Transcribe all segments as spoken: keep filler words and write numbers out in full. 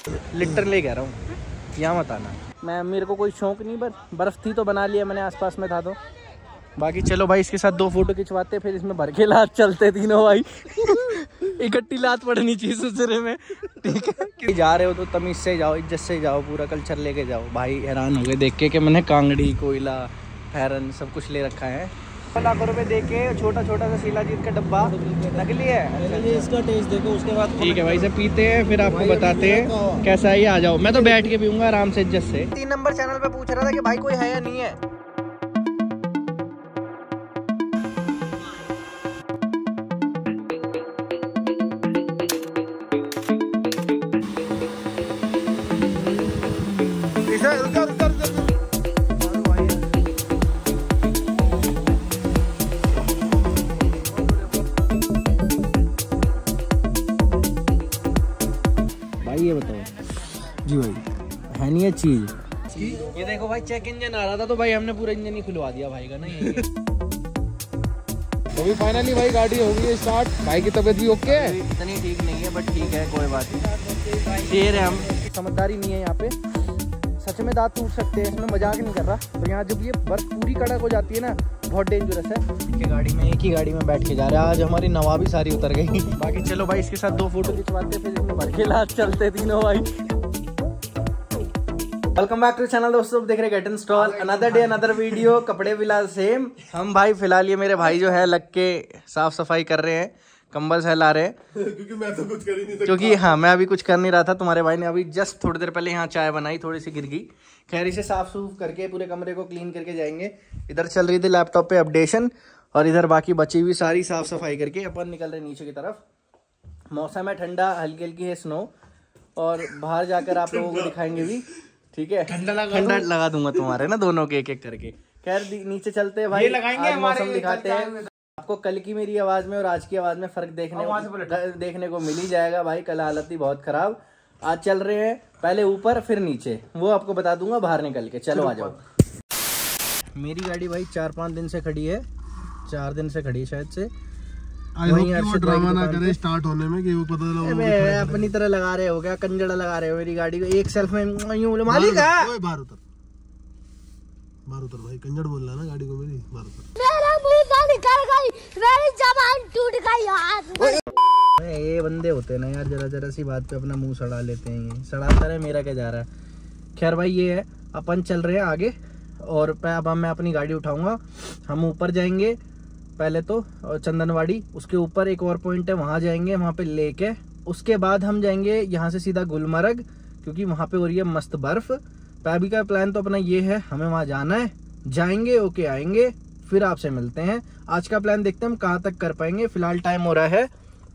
Literally कह रहा हूँ, यहाँ मत आना। मैं मेरे को कोई शौक नहीं, बस बर्फ़ थी तो बना लिया मैंने, आसपास में था तो। बाकी चलो भाई इसके साथ दो फोटो खिंचवाते, फिर इसमें भर के लात चलते तीनों भाई। इकट्ठी लात पड़नी चाहिए सुसरे में, ठीक है। जा रहे हो तो तमीज से जाओ, इज्जत से जाओ, पूरा कल्चर लेके जाओ। भाई हैरान हो गए देख के कि मैंने कांगड़ी, कोयला, फैरन सब कुछ ले रखा है। लाखों रुपए दे के छोटा छोटा सा शिलाजीत का डब्बा नकली है। अच्छा, ये इसका टेस्ट देखो, उसके बाद ठीक है भाई से पीते हैं, फिर आपको बताते हैं कैसा है। ये आ जाओ, मैं तो बैठ के पीऊंगा आराम से इज्जत से। तीन नंबर चैनल पे पूछ रहा था कि भाई कोई है या नहीं है। ये बताओ जी भाई, है नहीं है चीज। ये देखो भाई चेक इंजन आ रहा था तो भाई हमने पूरा इंजन ही खुलवा दिया भाई का ना। ये तो भी फाइनली भाई गाड़ी हो गई है स्टार्ट। भाई की तबीयत भी ओके है, इतनी ठीक नहीं है बट ठीक है, कोई बात नहीं। शेर है हम, समझदारी नहीं है यहाँ पे, सच में दांत टूट सकते हैं, इसमें मजाक नहीं कर रहा। तो यहाँ जब ये बर्फ पूरी कड़क हो जाती है ना, बहुत डेंजरस है। ये गाड़ी में, एक ही गाड़ी में बैठ के जा रहे हैं। आज हमारी नवाबी सारी उतर गई। बाकी चलो भाई इसके साथ दो फोटो खिंचवाते, फिर इसमें भर के लात चलते तीनों भाई। वेलकम बैक टू चैनल दोस्तों, देख रहे get install, another day another video. कपड़े फिलहाल सेम। हम भाई फिलहाल ये मेरे भाई जो है लग के साफ सफाई कर रहे हैं, कंबल सहला रहे हैं। क्योंकि मैं तो कुछ कर ही नहीं सकता। क्योंकि हाँ मैं अभी कुछ कर नहीं रहा था, तुम्हारे भाई ने अभी जस्ट थोड़ी देर पहले यहाँ चाय बनाई, थोड़ी सी गिर गई। खैर इसे साफ सूफ करके पूरे कमरे को क्लीन करके जाएंगे। इधर चल रही थी लैपटॉप पे अपडेशन, और इधर बाकी बची हुई सारी साफ सफाई करके अपन निकल रहे नीचे की तरफ। मौसम है ठंडा, हल्की हल्की है स्नो, और बाहर जाकर आप लोगों को दिखाएंगे भी, ठीक है। ठंडा लगा ठंडा लगा दूंगा तुम्हारे ना, दोनों के एक एक करके। खैर नीचे चलते हैं भाई, आज मौसम दिखाते हैं आपको। कल की मेरी आवाज में और आज की आवाज में फर्क देखने को देखने को मिल ही जाएगा भाई। कल हालत ही बहुत खराब। आज चल रहे हैं पहले ऊपर फिर नीचे, वो आपको बता दूंगा बाहर निकल के। चलो आ जाओ। मेरी गाड़ी भाई चार पाँच दिन से खड़ी है, चार दिन से खड़ी है शायद से। वो ड्रामा ना करे स्टार्ट होने में कि वो पता लगा अपनी तरह लगा रहे हो क्या, कंजड़ा लगा रहे हो मेरी गाड़ी को। एक सेल्फ में मालिक है, बाहर उतर बाहर उतर भाई, कंजड़ बोल रहा ना गाड़ी को मेरी, बाहर उतर। मेरा मुंह निकल गई, मेरी जबान टूट गई यार। ये बंदे होते हैं ना यार, जरा जरा सी बात पे अपना मुंह सड़ा लेते हैं। ये सड़ाता रहे, मेरा क्या जा रहा है। खैर भाई ये है, अपन चल रहे हैं आगे, और अब मैं अपनी गाड़ी उठाऊंगा। हम ऊपर जाएंगे पहले तो चंदनवाड़ी, उसके ऊपर एक और पॉइंट है, वहाँ जाएंगे, वहाँ पे लेक है। उसके बाद हम जाएंगे यहाँ से सीधा गुलमर्ग, क्योंकि वहाँ पे हो रही है मस्त बर्फ। अभी का प्लान तो अपना ये है, हमें वहाँ जाना है, जाएंगे ओके आएंगे, फिर आपसे मिलते हैं। आज का प्लान देखते हैं हम कहाँ तक कर पाएंगे। फिलहाल टाइम हो रहा है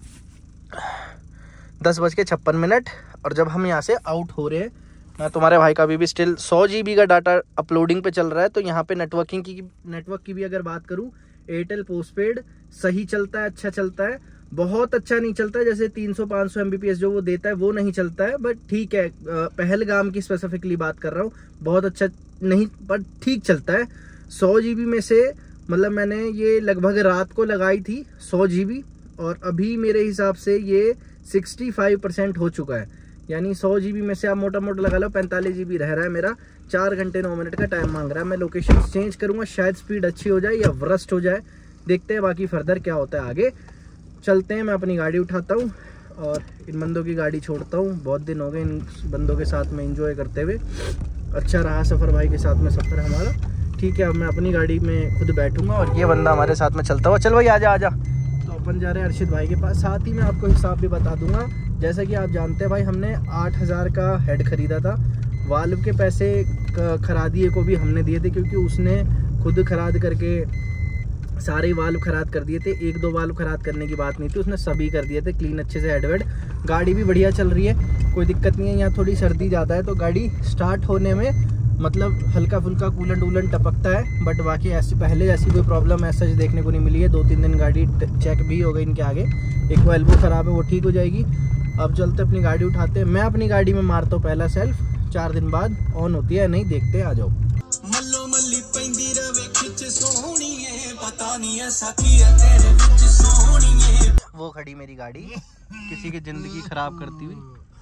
दस बज के छप्पन मिनट, और जब हम यहाँ से आउट हो रहे हैं, मैं तुम्हारे भाई का अभी भी स्टिल सौ जी बी का डाटा अपलोडिंग पे चल रहा है। तो यहाँ पे नेटवर्किंग की नेटवर्क की भी अगर बात करूँ, एयरटेल पोस्टपेड सही चलता है, अच्छा चलता है। बहुत अच्छा नहीं चलता है, जैसे तीन सौ पाँच सौ एमबीपीएस जो वो देता है वो नहीं चलता है, बट ठीक है। पहलगाम की स्पेसिफिकली बात कर रहा हूँ, बहुत अच्छा नहीं बट ठीक चलता है। सौ जी बी में से मतलब मैंने ये लगभग रात को लगाई थी सौ जी बी, और अभी मेरे हिसाब से ये पैंसठ परसेंट हो चुका है। यानी सौ जी बी में से आप मोटा मोटा लगा लो पैंतालीस जी बी रह रहा है मेरा। चार घंटे नौ मिनट का टाइम मांग रहा है। मैं लोकेशन चेंज करूंगा, शायद स्पीड अच्छी हो जाए या वर्स्ट हो जाए, देखते हैं बाकी फर्दर क्या होता है आगे। चलते हैं, मैं अपनी गाड़ी उठाता हूँ और इन बंदों की गाड़ी छोड़ता हूँ। बहुत दिन हो गए इन बंदों के साथ में एंजॉय करते हुए। अच्छा रहा सफ़र भाई के साथ में सफ़र हमारा, ठीक है। अब मैं अपनी गाड़ी में खुद बैठूंगा और ये बंदा हमारे साथ में चलता हुआ। चल भाई आजा आजा। तो अपन जा रहे हैं अर्शिद भाई के पास। साथ ही मैं आपको हिसाब भी बता दूंगा। जैसा कि आप जानते हैं भाई, हमने आठ हज़ार का हेड खरीदा था। वाल्व के पैसे खरादिए को भी हमने दिए थे, क्योंकि उसने खुद खराद करके सारे वाल्व खराद कर दिए थे। एक दो वाल्व खराद करने की बात नहीं थी, उसने सभी कर दिए थे क्लीन अच्छे से। हेडवेड गाड़ी भी बढ़िया चल रही है, कोई दिक्कत नहीं है। यहाँ थोड़ी सर्दी ज़्यादा है तो गाड़ी स्टार्ट होने में मतलब हल्का फुल्का कूलन डूलन टपकता है, बट बाकी ऐसी पहले ऐसी कोई प्रॉब्लम ऐसा देखने को नहीं मिली है। दो तीन दिन गाड़ी चेक भी हो गई इनके आगे। एक वो एल्बो ख़राब है, वो ठीक हो जाएगी। अब चलते अपनी गाड़ी उठाते हैं। मैं अपनी गाड़ी में मारता हूँ पहला सेल्फ, चार दिन बाद ऑन होती है नहीं, देखते आ जाओ। मल्लो मल्ली पैंदी रवे खिच सोहणीए, पता नहीं ऐसा की है तेरे विच सोहणीए। वो खड़ी मेरी गाड़ी किसी की जिंदगी खराब करती हुई।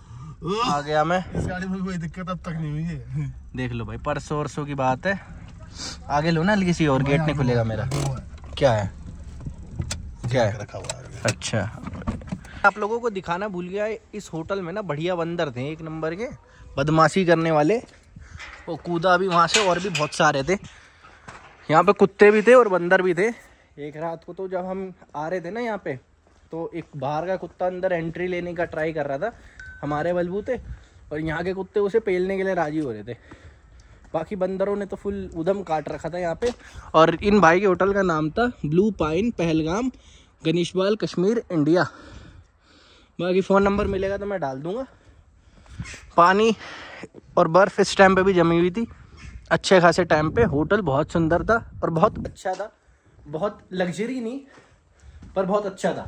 आ गया मैं। इस गाड़ी में कोई दिक्कत अब तक नहीं हुई है। देख लो भाई, परसों वर्षों की बात है। आगे लो ना हल्की सी, और गेट नहीं खुलेगा मेरा। क्या है क्या है रखा हुआ है? अच्छा, आप लोगों को दिखाना भूल गया, इस होटल में ना बढ़िया बंदर थे, एक नंबर के बदमाशी करने वाले। वो कूदा भी वहाँ से, और भी बहुत सारे थे यहाँ पे, कुत्ते भी थे और बंदर भी थे। एक रात को तो जब हम आ रहे थे ना यहाँ पे, तो एक बाहर का कुत्ता अंदर एंट्री लेने का ट्राई कर रहा था हमारे बलबूते, और यहाँ के कुत्ते उसे पेलने के लिए राजी हो रहे थे। बाकी बंदरों ने तो फुल उधम काट रखा था यहाँ पे। और इन भाई के होटल का नाम था blue pine Pahalgam Ganeshbal Kashmir India. बाकी फ़ोन नंबर मिलेगा तो मैं डाल दूँगा। पानी और बर्फ़ इस टाइम पे भी जमी हुई थी, अच्छे खासे टाइम पे। होटल बहुत सुंदर था और बहुत अच्छा था, बहुत लग्जरी नहीं पर बहुत अच्छा था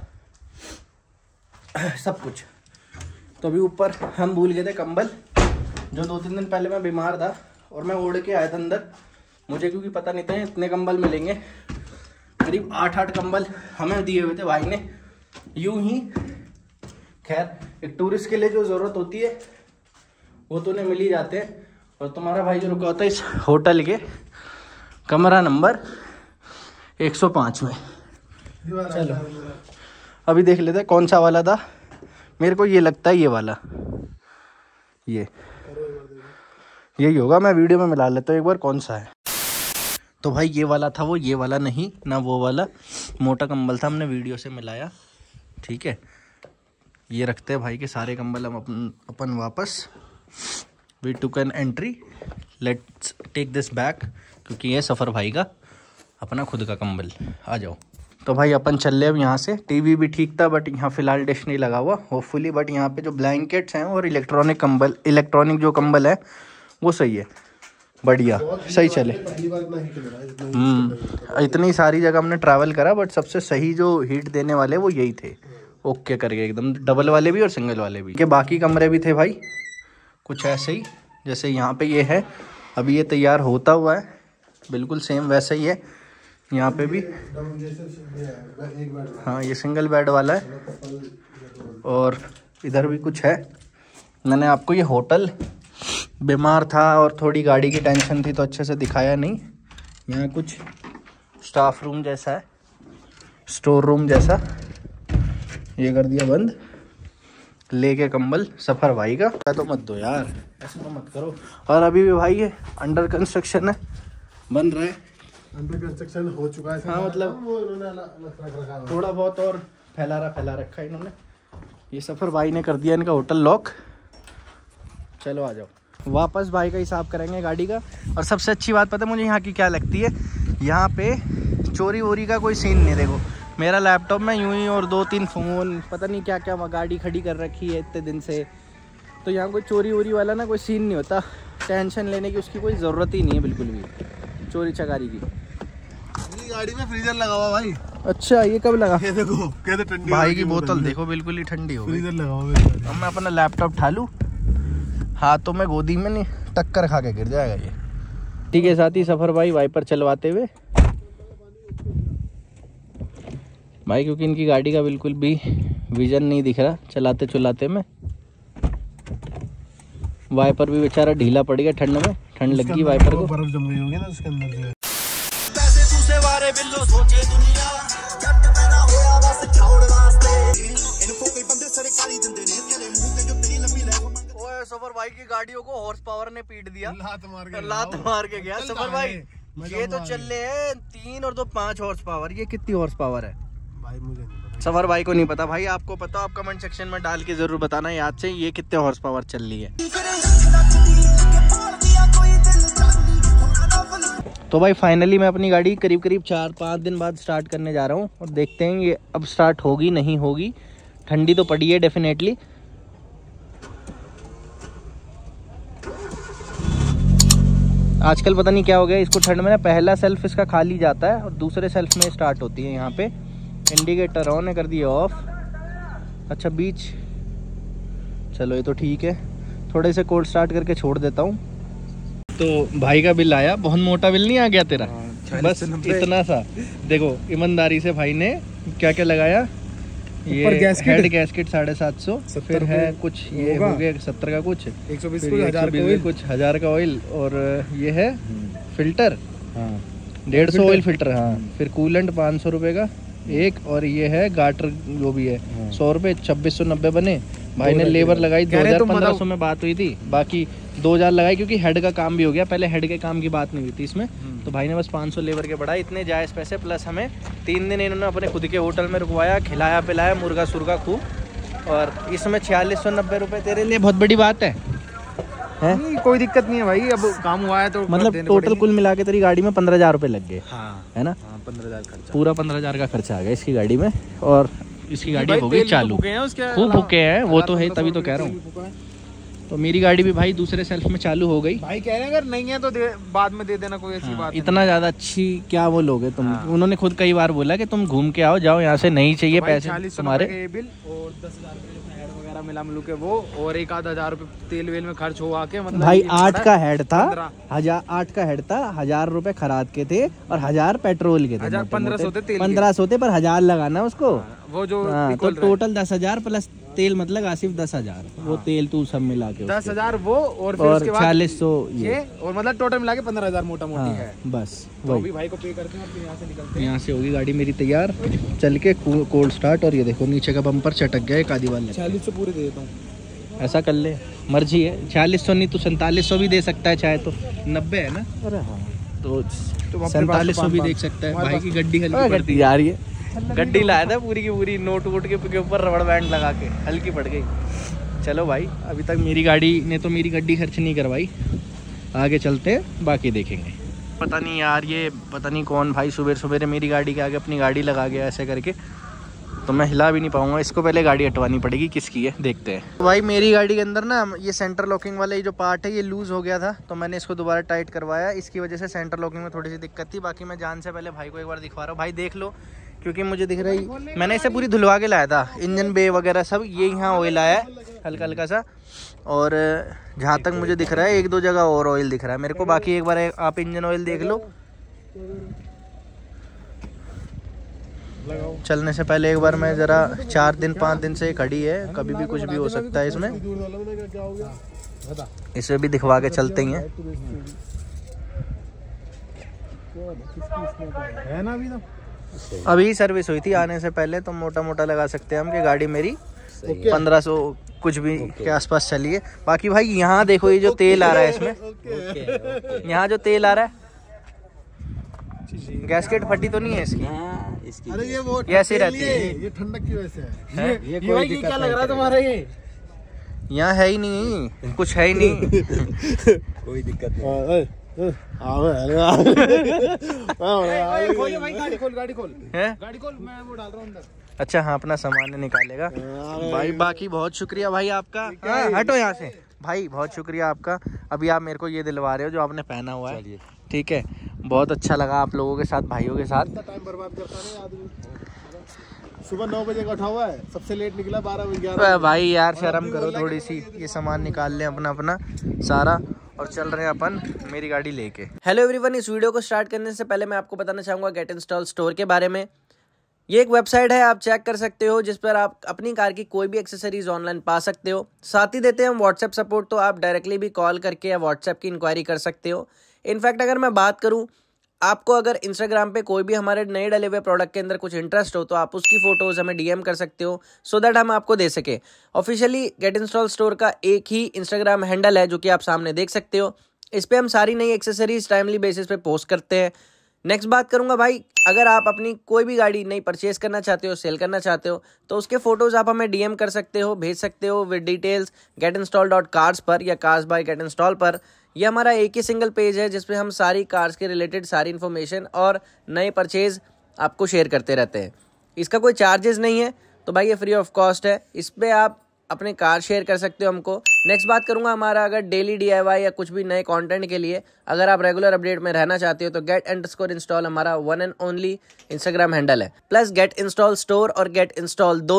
सब कुछ। तो अभी ऊपर हम भूल गए थे कंबल, जो दो तीन दिन पहले मैं बीमार था और मैं ओढ़ के आया था अंदर, मुझे क्योंकि पता नहीं था इतने कंबल मिलेंगे। करीब आठ आठ कंबल हमें दिए हुए थे भाई ने यूं ही। खैर, एक टूरिस्ट के लिए जो ज़रूरत होती है वो तो उन्हें मिल ही जाते हैं। और तुम्हारा भाई जो रुका होता है इस होटल के कमरा नंबर एक सौ पाँच में। चलो अभी देख लेते हैं कौन सा वाला था। मेरे को ये लगता है ये वाला, ये यही होगा। मैं वीडियो में मिला लेता हूँ एक बार कौन सा है। तो भाई ये वाला था वो, ये वाला नहीं ना वो वाला। मोटा कंबल था, हमने वीडियो से मिलाया। ठीक है, ये रखते हैं भाई के सारे कंबल हम अपन अपन वापस। We took an entry, let's take this back, क्योंकि ये सफ़र भाई का अपना खुद का कंबल। आ जाओ। तो भाई अपन चल रहे अब यहाँ से। टीवी भी ठीक था बट यहाँ फ़िलहाल डिश नहीं लगा हुआ होपफुली। बट यहाँ पे जो ब्लैंकेट्स हैं और इलेक्ट्रॉनिक कंबल, इलेक्ट्रॉनिक जो कंबल है वो सही है, बढ़िया सही चले। हम्म इतनी सारी जगह हमने ट्रैवल करा बट सबसे सही जो हीट देने वाले वो यही थे। ओके करके एकदम, डबल वाले भी और सिंगल वाले भी। के बाकी कमरे भी थे भाई कुछ ऐसे ही जैसे यहाँ पे ये है। अभी ये तैयार होता हुआ है, बिल्कुल सेम वैसा ही है यहाँ पे भी। हाँ, ये सिंगल बेड वाला है। और इधर भी कुछ है। मैंने आपको ये होटल, बीमार था और थोड़ी गाड़ी की टेंशन थी तो अच्छे से दिखाया नहीं। यहाँ कुछ स्टाफ रूम जैसा है, स्टोर रूम जैसा, ये कर दिया बंद। लेके कंबल सफ़र भाई का। तो मत दो यार, ऐसे तो मत करो। और अभी भी भाई ये अंडर कंस्ट्रक्शन है, बन रहा है। अंडर कंस्ट्रक्शन हो चुका है। हाँ मतलब वो इन्होंने थोड़ा बहुत और फैला रहा फैला रखा है इन्होंने। ये सफ़र भाई ने कर दिया इनका होटल लॉक। चलो आ जाओ, वापस भाई का हिसाब करेंगे गाड़ी का। और सबसे अच्छी बात पता है मुझे यहाँ की क्या लगती है, यहाँ पे चोरी वोरी का कोई सीन नहीं। देखो मेरा लैपटॉप में यूं ही और दो तीन फ़ोन, पता नहीं क्या क्या गाड़ी खड़ी कर रखी है इतने दिन से। तो यहाँ कोई चोरी वोरी वाला ना कोई सीन नहीं होता। टेंशन लेने की उसकी कोई ज़रूरत ही नहीं है बिल्कुल भी, चोरी चकारी की। गाड़ी में फ्रीजर लगा हुआ भाई। अच्छा, ये कब लगा? ये देखो कहते ठंडी भाई की बोतल देखो बिल्कुल ही ठंडी हो गई। फ्रीजर लगा हुआ। अब मैं अपना लैपटॉप उठा लूँ, हाथों में गोदी में नहीं टक्कर खा के गिर जाएगा ये। ठीक है, साथ ही सफ़र भाई वाइपर चलवाते हुए भाई, क्योंकि इनकी गाड़ी का बिल्कुल भी विजन नहीं दिख रहा चलाते चलाते में। वाइपर भी बेचारा ढीला पड़ गया, ठंड में ठंड लग गई वाइपर को। बर्फ जम गई होगी ना उसके अंदर से। सफर भाई की गाड़ियों को हॉर्स पावर ने पीट दिया, लात मार के लात मार के गया सफर भाई। ये तो चल रहे हैं तीन और दो पांच हॉर्स पावर। ये कितनी हॉर्स पावर है भाई? मुझे नहीं पता, सफर भाई को नहीं पता। भाई आपको पता, आप कमेंट सेक्शन में डाल के जरूर बताना याद से ये कितने हॉर्स पावर चल रही है। तो भाई फाइनली मैं अपनी गाड़ी करीब करीब चार पाँच दिन बाद स्टार्ट करने जा रहा हूँ और देखते हैं ये अब स्टार्ट होगी नहीं होगी। ठंडी तो पड़ी है डेफिनेटली। आजकल पता नहीं क्या हो गया इसको, ठंड में ना पहला सेल्फ इसका खाली जाता है और दूसरे सेल्फ में स्टार्ट होती है। यहाँ पे इंडिकेटर ऑन है, कर दिया ऑफ। अच्छा बीच, चलो ये तो ठीक है। थोड़े से कोल्ड स्टार्ट करके छोड़ देता हूँ। तो भाई का बिल आया, बहुत मोटा बिल नहीं आ गया तेरा, बस इतना सा। देखो ईमानदारी से भाई ने क्या क्या लगाया, ये हेड गैस्केट साढ़े सात सौ, फिर है कुछ ये हो गया सत्तर का कुछ, एक सौ बीस कुछ हजार का ऑयल, और ये है फिल्टर डेढ़ सौ ऑयल फिल्टर। हाँ, फिर कूलेंट पाँच सौ रुपये का एक, और ये है गाटर जो भी है सौ रुपये, छब्बीस सौ नब्बे बने। भाई ने लेबर लगाई दो हजार पंद्रह सौ में बात हुई थी, बाकी दो हजार लगाई क्योंकि हेड का काम भी हो गया, पहले हेड के काम की बात नहीं हुई थी इसमें। तो भाई ने बस पाँच सौ लेबर के बढ़ाए, इतने जायज़ पैसे, प्लस हमें तीन दिन इन्होंने अपने खुद के होटल में रुकवाया, खिलाया पिलाया मुर्गा सुरगा खूब, और इसमें छियालीस सौ नब्बे रुपये तेरे लिए बहुत बड़ी बात है, है? नहीं, कोई दिक्कत नहीं है भाई, अब काम हुआ है तो मतलब टोटल कुल मिला के तेरी गाड़ी में पंद्रह हजार रुपये लग गए। हाँ, है ना? हाँ, पंद्रह हजार खर्चा, पूरा पंद्रह हजार का खर्चा आ गया इसकी गाड़ी में, और इसकी गाड़ी हो गई चालू। खूब भूखे हैं वो तो है, तभी तो कह रहा हूँ। तो मेरी गाड़ी भी भाई दूसरे सेल्फ में चालू हो गई। भाई कह रहे हैं अगर नहीं है तो दे, बाद में दे देना, कोई ऐसी हाँ, बात इतना ज्यादा अच्छी क्या वो लोगे तुम। हाँ। उन्होंने खुद कई बार बोला कि तुम घूम के आओ, जाओ यहाँ से, नहीं चाहिए पैसे तुम्हारे। बिल और दस हजार वगैरह मिला मिलू के वो, और एक आध हजार रुपए तेल वेल में खर्च हुआ के, मतलब भाई आठ का हेड था, हजार आठ का हेड था, हजार रुपए खराद के थे और हजार पेट्रोल के थे, पंद्रह सौ थे, पंद्रह सौ थे, पर हजार लगाना उसको। वो जो तो टोटल दस हजार प्लस तेल, मतलब आसिफ दस हजार वो तेल तू सब मिला के दस हजार वो, और फिर उसके बाद चालीस सौ ये, और मतलब टोटल मिला के पंद्रह हजार मोटा मोटी है बस। तो भी भाई को पे करते हैं, यहाँ से निकलते हैं। यहाँ से होगी गाड़ी मेरी तैयार, चल के कोल्ड स्टार्ट। और ये देखो नीचे का बम्पर चटक गया एक आधी वाले, चालीस सौ पूरे दे देता हूँ, ऐसा कर ले, मर्जी है। छियालीस सौ नहीं तो सैंतालीस सौ भी दे सकता है, चाहे तो नब्बे है ना। अरे हाँ, तो सैंतालीस सौ भी देख सकता है। भाई की गड्डी हल्की पड़ती है यार, ये गड्डी लाया था पूरी की पूरी नोट वोट के ऊपर रबड़ बैंड लगा के, हल्की पड़ गई। चलो भाई, अभी तक मेरी गाड़ी ने तो मेरी गड्डी खर्च नहीं करवाई, आगे चलते बाकी देखेंगे। पता नहीं यार, ये पता नहीं कौन भाई सुबह सुबह मेरी गाड़ी के आगे अपनी गाड़ी लगा गया ऐसे करके, तो मैं हिला भी नहीं पाऊंगा इसको, पहले गाड़ी हटवानी पड़ेगी। किसकी है देखते हैं। तो भाई मेरी गाड़ी के अंदर ना ये सेंटर लॉकिंग वाला ये जो पार्ट है ये लूज़ हो गया था, तो मैंने इसको दोबारा टाइट करवाया। इसकी वजह से सेंटर लॉकिंग में थोड़ी सी दिक्कत थी। बाकी मैं जान से पहले भाई को एक बार दिखवा रहा हूँ, भाई देख लो, क्योंकि मुझे दिख रहा है मैंने इसे पूरी धुलवा के लाया था, इंजन बे वगैरह सब ये यहाँ ऑयल आया है हल्का हल्का सा, और जहाँ तक मुझे दिख रहा है एक दो जगह और ऑयल दिख रहा है मेरे को। बाकी एक बार आप इंजन ऑयल देख लो। चलने से पहले एक बार मैं ज़रा, चार दिन पाँच दिन से खड़ी है, कभी भी कुछ भी हो सकता है इसमें, इसे भी दिखवा के चलते ही हैं। है ना अभी तो अभी सर्विस हुई थी आने से पहले, तो मोटा मोटा लगा सकते हैं हम कि गाड़ी मेरी पंद्रह सौ कुछ भी के आसपास चली है। बाकी भाई यहाँ देखो, ये जो तेल आ रहा है इसमें, यहाँ जो तेल आ रहा है, गैस्केट फटी तो नहीं है इसकी? इसकी अरे ये वो ऐसे रहती है, ये ठंडक की वजह से है। ये, ये, ये, ये क्या लग रहा है तुम्हारा? ये यहाँ है ही नहीं, कुछ है ही नहीं। कोई दिक्कत नहीं। खोल भाई, गाड़ी खोल, गाड़ी खोल है, गाड़ी खोल, मैं वो डाल रहा हूँ अंदर। अच्छा हाँ, अपना सामान निकालेगा भाई। बाकी बहुत शुक्रिया भाई आपका। हाँ, हटो यहाँ से भाई, बहुत शुक्रिया आपका। अभी आप मेरे को ये दिलवा रहे हो जो आपने पहना हुआ है, ठीक है, बहुत अच्छा लगा आप लोगों के साथ, भाइयों के साथ। टाइम बर्बाद करता नहीं आदमी, सुबह नौ बजे का उठा हुआ है, सबसे लेट निकला बारह बजे। भाई यार शर्म करो थोड़ी सी, ये सामान निकाल लें अपना अपना सारा, और चल रहे हैं अपन मेरी गाड़ी लेके। हेलो एवरीवन, इस वीडियो को स्टार्ट करने से पहले मैं आपको बताना चाहूँगा गेट इंस्टॉल स्टोर के बारे में। ये एक वेबसाइट है, आप चेक कर सकते हो, जिस पर आप अपनी कार की कोई भी एक्सेसरीज ऑनलाइन पा सकते हो। साथ ही देते हैं हम व्हाट्सएप सपोर्ट, तो आप डायरेक्टली भी कॉल करके या व्हाट्सएप की इंक्वायरी कर सकते हो। इनफैक्ट अगर मैं बात करूं, आपको अगर इंस्टाग्राम पे कोई भी हमारे नए डले हुए प्रोडक्ट के अंदर कुछ इंटरेस्ट हो, तो आप उसकी फोटोज़ हमें डीएम कर सकते हो, सो दैट हम आपको दे सके। ऑफिशियली गेट इंस्टॉल स्टोर का एक ही इंस्टाग्राम हैंडल है, जो कि आप सामने देख सकते हो। इस पे हम सारी नई एक्सेसरीज टाइमली बेसिस पे पोस्ट करते हैं। नेक्स्ट बात करूंगा भाई, अगर आप अपनी कोई भी गाड़ी नई परचेज करना चाहते हो, सेल करना चाहते हो, तो उसके फोटोज आप हमें डीएम कर सकते हो, भेज सकते हो with details get install dot cars पर या कार्स बाय गेट इंस्टॉल पर। यह हमारा एक ही सिंगल पेज है जिसपे हम सारी कार्स के रिलेटेड सारी इन्फॉर्मेशन और नए परचेज आपको शेयर करते रहते हैं। इसका कोई चार्जेस नहीं है, तो भाई ये फ्री ऑफ कॉस्ट है। इस पर आप अपने कार शेयर कर सकते हो हमको। नेक्स्ट बात करूंगा हमारा अगर डेली डीआईवाई या कुछ भी नए कंटेंट के लिए अगर आप रेगुलर अपडेट में रहना चाहते हो, तो गेट अंडरस्कोर इंस्टॉल हमारा one and only Instagram handle है। प्लस गेट इंस्टॉल स्टोर और गेट इंस्टॉल दोनों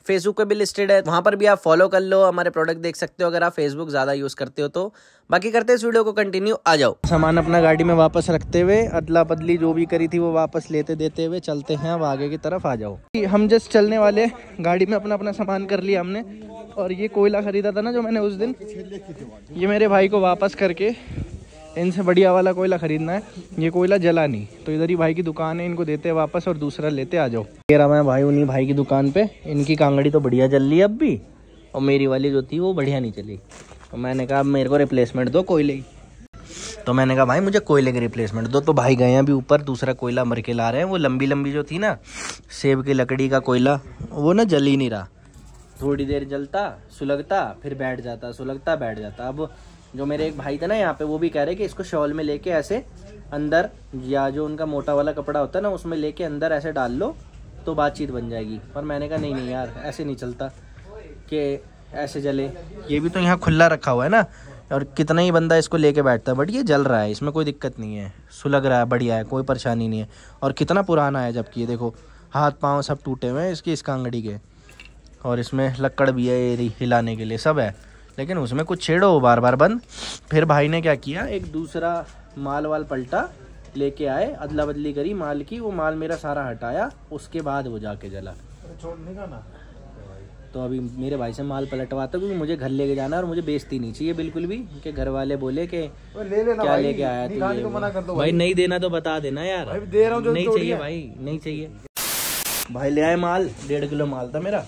फेसबुक पे भी लिस्टेड है, वहाँ पर भी आप फॉलो कर लो, हमारे प्रोडक्ट देख सकते हो अगर आप फेसबुक ज़्यादा यूज़ करते हो तो। बाकी करते हैं इस वीडियो को कंटिन्यू, आ जाओ। सामान अपना गाड़ी में वापस रखते हुए अदला बदली जो भी करी थी वो वापस लेते देते हुए चलते हैं अब आगे की तरफ, आ जाओ। हम जस्ट चलने वाले, गाड़ी में अपना अपना सामान कर लिया हमने। और ये कोयला खरीदा था ना जो मैंने उस दिन, ये मेरे भाई को वापस करके इनसे बढ़िया वाला कोयला खरीदना है। ये कोयला जला नहीं, तो इधर ही भाई की दुकान है, इनको देते वापस और दूसरा लेते, आ जाओ। कह रहा मैं भाई उन्हीं भाई की दुकान पे, इनकी कांगड़ी तो बढ़िया जल रही है अब भी, और मेरी वाली जो थी वो बढ़िया नहीं चली। तो मैंने कहा मेरे को रिप्लेसमेंट दो कोयले की। तो मैंने कहा भाई मुझे कोयले की रिप्लेसमेंट दो। तो भाई गए हैं अभी ऊपर दूसरा कोयला मर के ला रहे हैं। वो लंबी लंबी जो थी ना सेब की लकड़ी का कोयला, वो ना जल ही नहीं रहा। थोड़ी देर जलता, सुलगता, फिर बैठ जाता, सुलगता बैठ जाता। अब जो मेरे एक भाई थे ना यहाँ पे, वो भी कह रहे कि इसको शॉल में लेके ऐसे अंदर, या जो उनका मोटा वाला कपड़ा होता है ना उसमें लेके अंदर ऐसे डाल लो तो बातचीत बन जाएगी। पर मैंने कहा नहीं नहीं यार, ऐसे नहीं चलता कि ऐसे जले। ये भी तो यहाँ खुला रखा हुआ है ना, और कितना ही बंदा इसको लेके बैठता है, बट ये जल रहा है, इसमें कोई दिक्कत नहीं है, सुलग रहा है, बढ़िया है, कोई परेशानी नहीं है। और कितना पुराना है, जबकि ये देखो हाथ पाँव सब टूटे हुए हैं इसकी, इस कांगड़ी के, और इसमें लक्कड़ भी है ये हिलाने के लिए, सब है, लेकिन उसमें कुछ छेड़ो बार बार बंद। फिर भाई ने क्या किया, एक दूसरा माल वाल पलटा लेके आए, अदला बदली करी माल की, वो माल मेरा सारा हटाया, उसके बाद वो जाके जला। तो अभी मेरे भाई से माल पलटवाता, क्योंकि मुझे घर लेके जाना है और मुझे बेइज्जती नहीं चाहिए बिल्कुल भी, कि घर वाले बोले कि क्या लेके आया तू। भाई नहीं देना तो बता देना यार, दे रहा हूँ, नहीं चाहिए भाई, नहीं चाहिए। भाई ले आए माल, डेढ़ किलो माल था मेरा।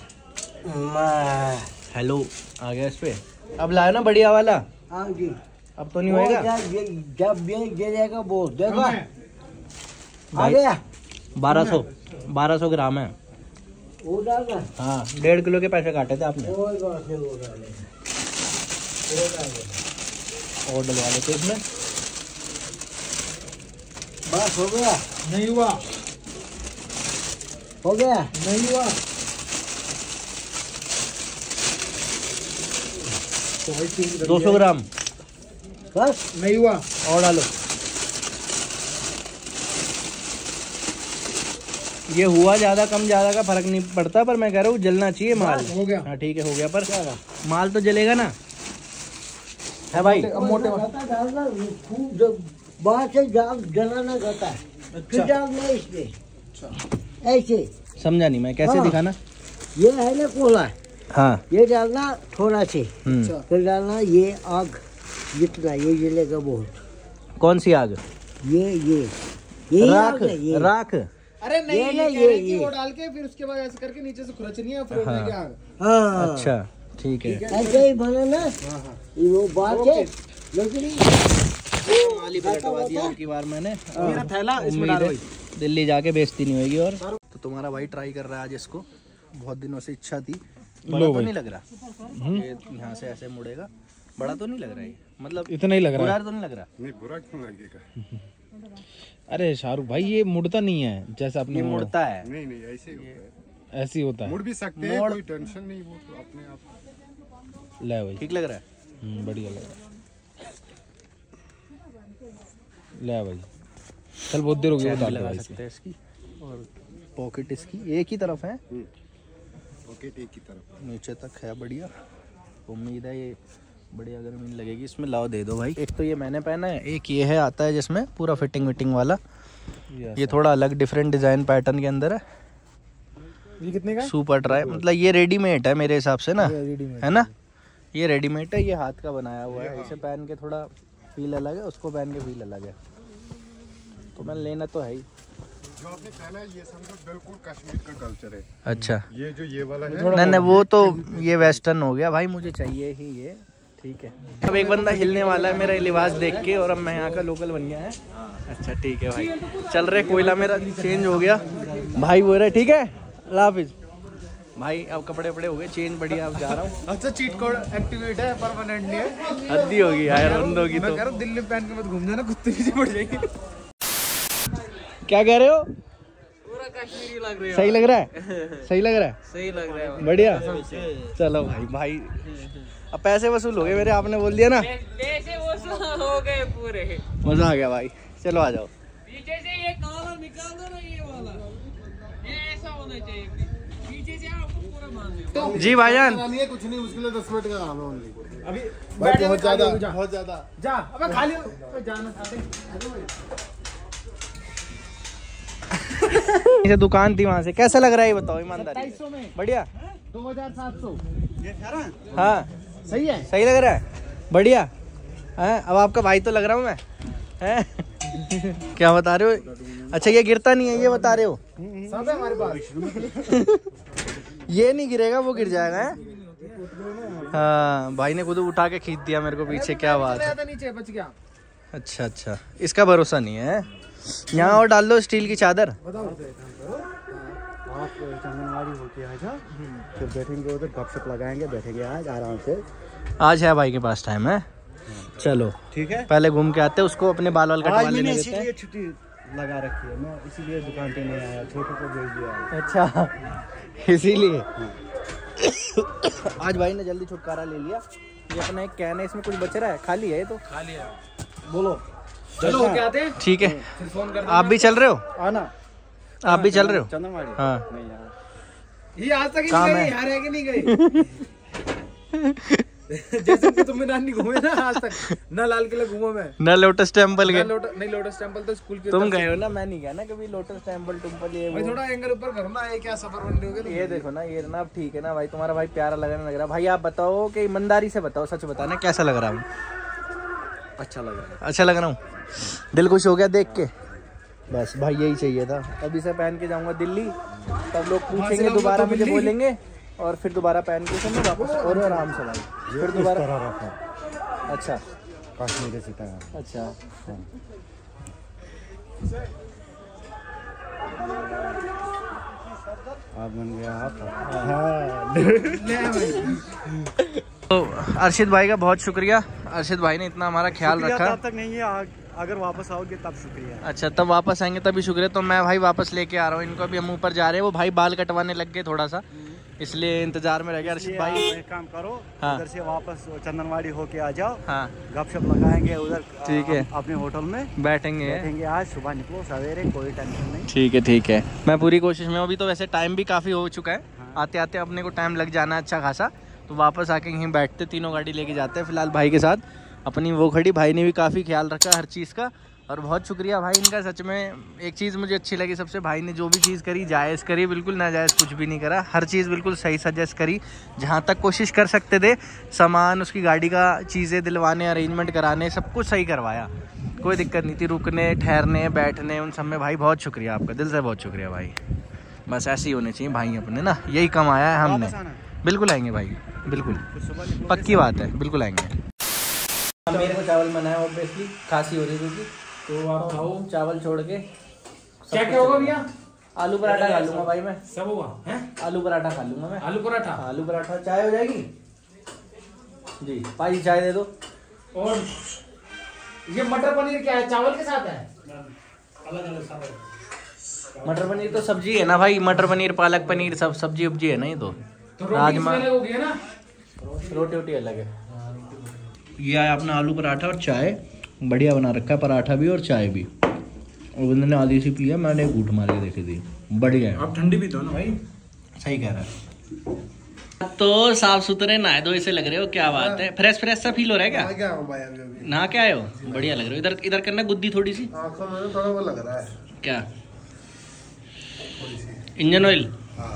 हेलो आ गया इस पे, अब लाया ना बढ़िया वाला। हाँ जी। अब तो नहीं होएगा, जब गिरेगा बोल देखा भाई। बारह सौ बारह सौ ग्राम है। हाँ डेढ़ किलो के पैसे काटे थे आपने, और डलवा लेते इसमें। बस हो गया, नहीं हुआ, हो गया, नहीं हुआ। दो सौ ग्राम बस, नहीं हुआ, और डालो। ये हुआ ज्यादा कम ज्यादा का फर्क नहीं पड़ता, पर मैं कह रहा हूँ जलना चाहिए माल। हो गया, हाँ ठीक है हो गया, पर माल तो जलेगा ना है भाई। मोटे बाहर से जलाना रहता है, फिर डालना इसमें ऐसे। समझा नहीं मैं, कैसे दिखाना। ये है ना कोला, हाँ ये डालना थोड़ा से, फिर डालना ये आग जितना, ये जलेगा बहुत। कौन सी आग? ये ये ये राख, ये राख। अरे नहीं, ये, ये, ये, ये वो डाल के फिर उसके बाद ऐसे करके नीचे से खुरचनी है, फिर हाँ, आग। हाँ अच्छा ठीक है, ऐसे ही बना ना। वो बात है लकड़ी माली पलटवा दिया की बार मैंने। मेरा थैला इसमें डालो, दिल्ली जाके बेइज्जती नहीं होगी। और तो तुम्हारा भाई ट्राई कर रहा है आज इसको, बहुत दिनों से इच्छा थी। बड़ा तो नहीं लग रहा, यहाँ से ऐसे मुड़ेगा, बड़ा तो नहीं लग रहा है, मतलब इतना ही लग रहा है, बुरा तो नहीं लग रहा। नहीं बुरा क्यों लगेगा। अरे शाहरुख भाई ये मुड़ता नहीं है जैसा अपने मुड़ता है। नहीं नहीं ऐसे ही होता है, ऐसे ही होता है, मुड़ भी सकते हैं, कोई टेंशन नहीं, वो तो अपने आप। ले भाई ठीक लग रहा है, बढ़िया लग रहा है। ले भाई चल बहुत देर हो गई, बता लगा सकते हैं इसकी। और पॉकेट इसकी एक ही तरफ है, पॉकेट एक ही तरफ नीचे तक है, बढ़िया। उम्मीद है ये बढ़िया गर्मी लगेगी इसमें। लाओ दे दो भाई। एक तो ये मैंने पहना है, एक ये है आता है जिसमें पूरा फिटिंग विटिंग वाला, ये थोड़ा अलग डिफरेंट डिजाइन पैटर्न के अंदर है। ये कितने का? सुपर ड्राई, मतलब ये रेडीमेड है मेरे हिसाब से ना, है ना, ये रेडीमेड है, ये हाथ का बनाया हुआ है। इसे पहन के थोड़ा फील अलग है, उसको पहन के फील अलग है, तो मैं लेना तो है ही। जो आपने पहना है ये समझो बिल्कुल कश्मीर का कल्चर है। अच्छा, ये जो ये वाला है नहीं नहीं वो तो ये वेस्टर्न हो गया भाई, मुझे चाहिए ही ये, ठीक है। अब एक बंदा हिलने वाला है मेरा लिबास देख के, और अब मैं यहाँ का लोकल बन गया है। अच्छा ठीक है भाई, चल रहे, कोयला मेरा चेंज हो गया भाई, बोल रहे ठीक है, अल्लाह हाफिज भाई। अब कपड़े वपड़े हो गए चेंज, बढ़िया, अब जा रहा हूँ। अच्छा चीट कोड एक्टिवेट है, परमानेंट नहीं है, हद्दी होगी यार, बंद होगी तो। मैं कह रहा हूँ दिल्ली में पहन के मत घूम जाना, कुत्ते पीछे पड़ जाएंगे। क्या कह रहे हो? पूरा कश्मीरी लग रहा है। सही लग रहा है, सही लग रहा है, सही लग रहा है, बढ़िया। चलो भाई भाई अब पैसे वसूल हो गए मेरे, आपने बोल दिया ना, पैसे वसूल हो गए पूरे, मजा आ गया भाई। चलो आ जाओ। पीछे से ये कॉलर निकाल दो ना, ये वाला, ये ऐसा होना चाहिए, पीछे से आपको पूरा जी भाईजान नहीं है कुछ नहीं, उसके लिए दस मिनट का काम है ओनली। अभी भाई बहुत ज्यादा बहुत ज्यादा जा, अबे खाली जाना इसे दुकान थी वहाँ से। कैसा लग रहा है ये बताओ ईमानदारी से? में बढ़िया। दो हजार सात सौ हाँ सही है, सही लग रहा है, बढ़िया है। अब आपका भाई तो लग रहा हूँ मैं, हैं? क्या बता रहे हो? अच्छा ये गिरता नहीं है ये बता रहे हो? सब है हमारे पास। ये नहीं गिरेगा, वो गिर जाएगा है? हाँ भाई ने खुद उठा के खींच दिया मेरे को पीछे, क्या बात है। नीचे बच गया। अच्छा अच्छा, इसका भरोसा नहीं है। यहाँ और डाल लो स्टील की चादर। आप चंदनवाड़ी होके आ जाओ, फिर बैठेंगे उधर, गपशप लगाएंगे, बैठेंगे आज आराम से। आज है भाई के पास टाइम है, चलो ठीक है। पहले घूम के आते हैं, उसको अपने बाल वाल कटवा लेने देते हैं। इसीलिए छुट्टी लगा रखी है, मैं इसीलिए दुकान पे नहीं आया, छोटू को भेज दिया। अच्छा इसीलिए आज भाई ने जल्दी छुटकारा ले लिया। ये अपना एक कैन है, इसमें कुछ बच रहा है? खाली है ये तो। खाली है, बोलो चलो होके आते हैं। ठीक है, फिर फोन कर आप भी चल रहे हो? आना, आप भी चल रहे हो? चंदनवाड़ी हाँ नहीं यार, ये आज तक ही काम नहीं है। गई, यहाँ रह के नहीं गई। जैसे कि तुम नहीं घूमे ना आज तक, ना लाल किला घूमा मैं, न लोटस टेम्पल ना गए? लोटस, नहीं लोटस टेम्पल तो स्कूल के तुम गए हो ना, मैं नहीं गया ना कभी लोटस टेम्पल टुम्पल। ये भाई वो। थोड़ा एंगल ऊपर करो ना, ये क्या सफर बन रही होगी। ये देखो ना, ये ना अब ठीक है ना भाई, तुम्हारा भाई प्यारा लगने लग रहा है। भाई आप बताओ कि ईमानदारी से बताओ, सच बताना कैसा लग रहा हूँ? अच्छा लगा, अच्छा लग रहा हूँ, दिल खुश हो गया देख के। बस भाई यही चाहिए था। अभी से पहन के जाऊंगा दिल्ली, तब लोग पूछेंगे दोबारा, मुझे बोलेंगे, और फिर दोबारा पहन के मैं वापस और आराम से भाई फिर दोबारा। अच्छा कश्मीरी सीता है। अच्छा आप बन गया आप। तो अर्शिद भाई का बहुत शुक्रिया, अर्शिद भाई ने इतना हमारा ख्याल रखा। तब तक नहीं है, अगर वापस आओगे तब शुक्रिया। अच्छा तब वापस आएंगे तभी शुक्रिया। तो मैं भाई वापस लेके आ रहा हूँ इनको, अभी हम ऊपर जा रहे हैं। वो भाई बाल कटवाने लग गए थोड़ा सा, इसलिए इंतजार में रह गया। अर्शिद भाई एक काम करो, हाँ। उधर से वापस चंदनवाड़ी होके आ जाओ, हाँ गपशप लगाएंगे उधर। ठीक है, अपने होटल में बैठेंगे बैठेंगे, आज सुबह निकलो सवेरे, कोई टेंशन नहीं। ठीक है ठीक है, मैं पूरी कोशिश में हूँ। अभी तो वैसे टाइम भी काफ़ी हो चुका है, आते आते अपने को टाइम लग जाना अच्छा खासा। तो वापस आके यहीं बैठते, तीनों गाड़ी लेके जाते हैं फिलहाल भाई के साथ। अपनी वो खड़ी, भाई ने भी काफ़ी ख्याल रखा हर चीज़ का, और बहुत शुक्रिया भाई इनका। सच में एक चीज़ मुझे अच्छी लगी सबसे, भाई ने जो भी चीज़ करी जायज़ करी, बिल्कुल नाजायज़ कुछ भी नहीं करा। हर चीज़ बिल्कुल सही सजेस्ट करी, जहाँ तक कोशिश कर सकते थे। सामान, उसकी गाड़ी का चीज़ें दिलवाने, अरेंजमेंट कराने, सब कुछ सही करवाया, कोई दिक्कत नहीं थी। रुकने, ठहरने, बैठने, उन सब में भाई बहुत शुक्रिया आपका, दिल से बहुत शुक्रिया भाई। बस ऐसे ही होने चाहिए भाई अपने ना, यही कम आया है हमने। बिल्कुल आएंगे भाई, बिल्कुल पक्की बात है, बिल्कुल आएंगे। मेरे को चावल मना है ऑब्वियसली, खांसी हो रही थी, तो आप खाओ चावल छोड़ के। क्या क्या होगा भैया? आलू पराठा खा लूंगा भाई मैं, सब होगा हैं? आलू पराठा खा लूंगा मैं। आलू पराठा, आलू पराठा। चाय हो जाएगी जी? भाई चाय दे दो। और ये मटर पनीर क्या है, चावल के साथ है? मटर पनीर तो सब्जी है ना भाई, मटर पनीर, पालक पनीर, सब सब्जी उब्जी है ना ये तो। तो रोटी राजमा, इसमें होगी है ना? रोटी वोटी अलग है। ये आया अपना आलू पराठा और चाय, बढ़िया बना रखा है, पराठा भी और चाय भी। और बंदे ने आधी सी पिया, मैंने एक घूट मार के देखी थी, बढ़िया है। आप ठंडी भी दो ना भाई। सही कह रहा है। तो साफ सुथरे नहाए दो ऐसे लग रहे हो, क्या बात है। फ्रेश फ्रेश सा फील हो रहा है क्या? नहा के आए हो, बढ़िया लग रहे हो। इधर इधर करना गुद्दी थोड़ी सी, आंखों में थोड़ा वो लग रहा है क्या? इंजन ऑयल,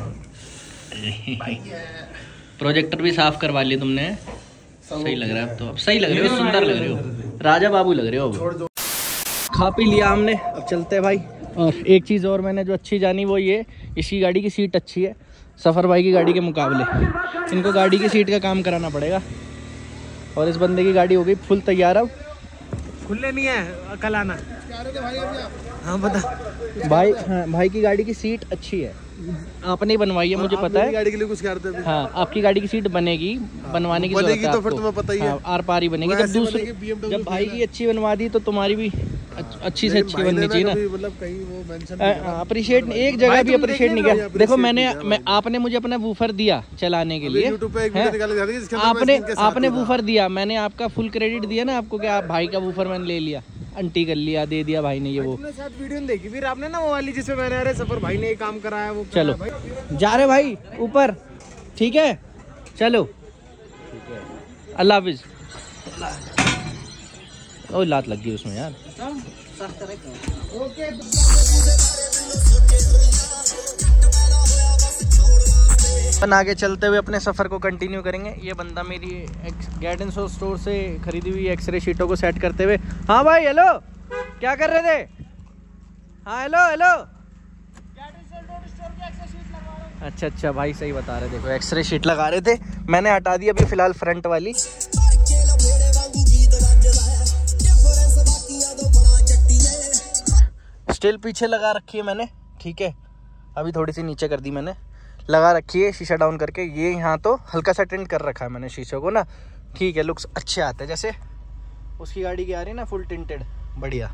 प्रोजेक्टर भी साफ करवा लिया तुमने, सही लग रहा है अब तो। अब सही लग रहे हो, सुंदर लग रहे हो, राजा बाबू लग रहे हो अब। खा पी लिया हमने, अब चलते हैं भाई। और एक चीज़ और मैंने जो अच्छी जानी वो ये, इसकी गाड़ी की सीट अच्छी है सफ़र भाई की गाड़ी के मुकाबले। इनको गाड़ी की सीट का काम कराना पड़ेगा। और इस बंदे की गाड़ी हो गई फुल तैयार। अब खुले नहीं है, कल आना। हाँ बता भाई, हाँ भाई की गाड़ी की सीट अच्छी है, आपने बनवाई है मुझे पता है। गाड़ी के लिए कुछ करते हैं। हाँ आपकी गाड़ी की सीट बनेगी, बनवाने की जरूरत है तो फिर आपको। तुम्हें पता ही है। हाँ, आर पार ही बनेगी। जब दूसरी, जब भाई की अच्छी बनवा दी तो तुम्हारी भी अच्छी से अच्छी बननी चाहिए ना। मतलब कहीं वो मेंशन अप्रिशिएट एक जगह भी अप्रिशिएट नहीं किया। देखो मैंने मैं आपने मुझे अपना वूफर दिया चलाने के लिए, यूट्यूब पे एक वीडियो निकाल के दिखा दी, आपने आपने वूफर दिया, मैंने आपका फुल क्रेडिट दिया ना आपको, कि आप भाई का वूफर मैंने ले लिया, अंटी कर लिया, दे दिया भाई ने ये वो। अपने साथ वीडियो नहीं देखी फिर आपने ना, वो वाली जिसमें मैंने, अरे सफर भाई ने ये काम कराया वो। चलो जा रहे भाई ऊपर, ठीक है चलो अल्लाह हाफिज। ओ लात लग गई उसमें यार। अपन आगे चलते हुए अपने सफ़र को कंटिन्यू करेंगे। ये बंदा मेरी गार्डन शो स्टोर से खरीदी हुई एक्सरे शीटों को सेट करते हुए। हाँ भाई हेलो, क्या कर रहे थे? हाँ हेलो हेलो। अच्छा अच्छा भाई सही बता रहे। देखो एक्सरे शीट लगा रहे थे, मैंने हटा दी अभी फ़िलहाल फ्रंट वाली। स्टिल पीछे लगा रखी है मैंने, ठीक है अभी थोड़ी सी नीचे कर दी मैंने, लगा रखी है शीशा डाउन करके। ये यहाँ तो हल्का सा टिंट कर रखा है मैंने शीशे को ना, ठीक है लुक्स अच्छे आते हैं। जैसे उसकी गाड़ी की आ रही है ना फुल टिंटेड, बढ़िया।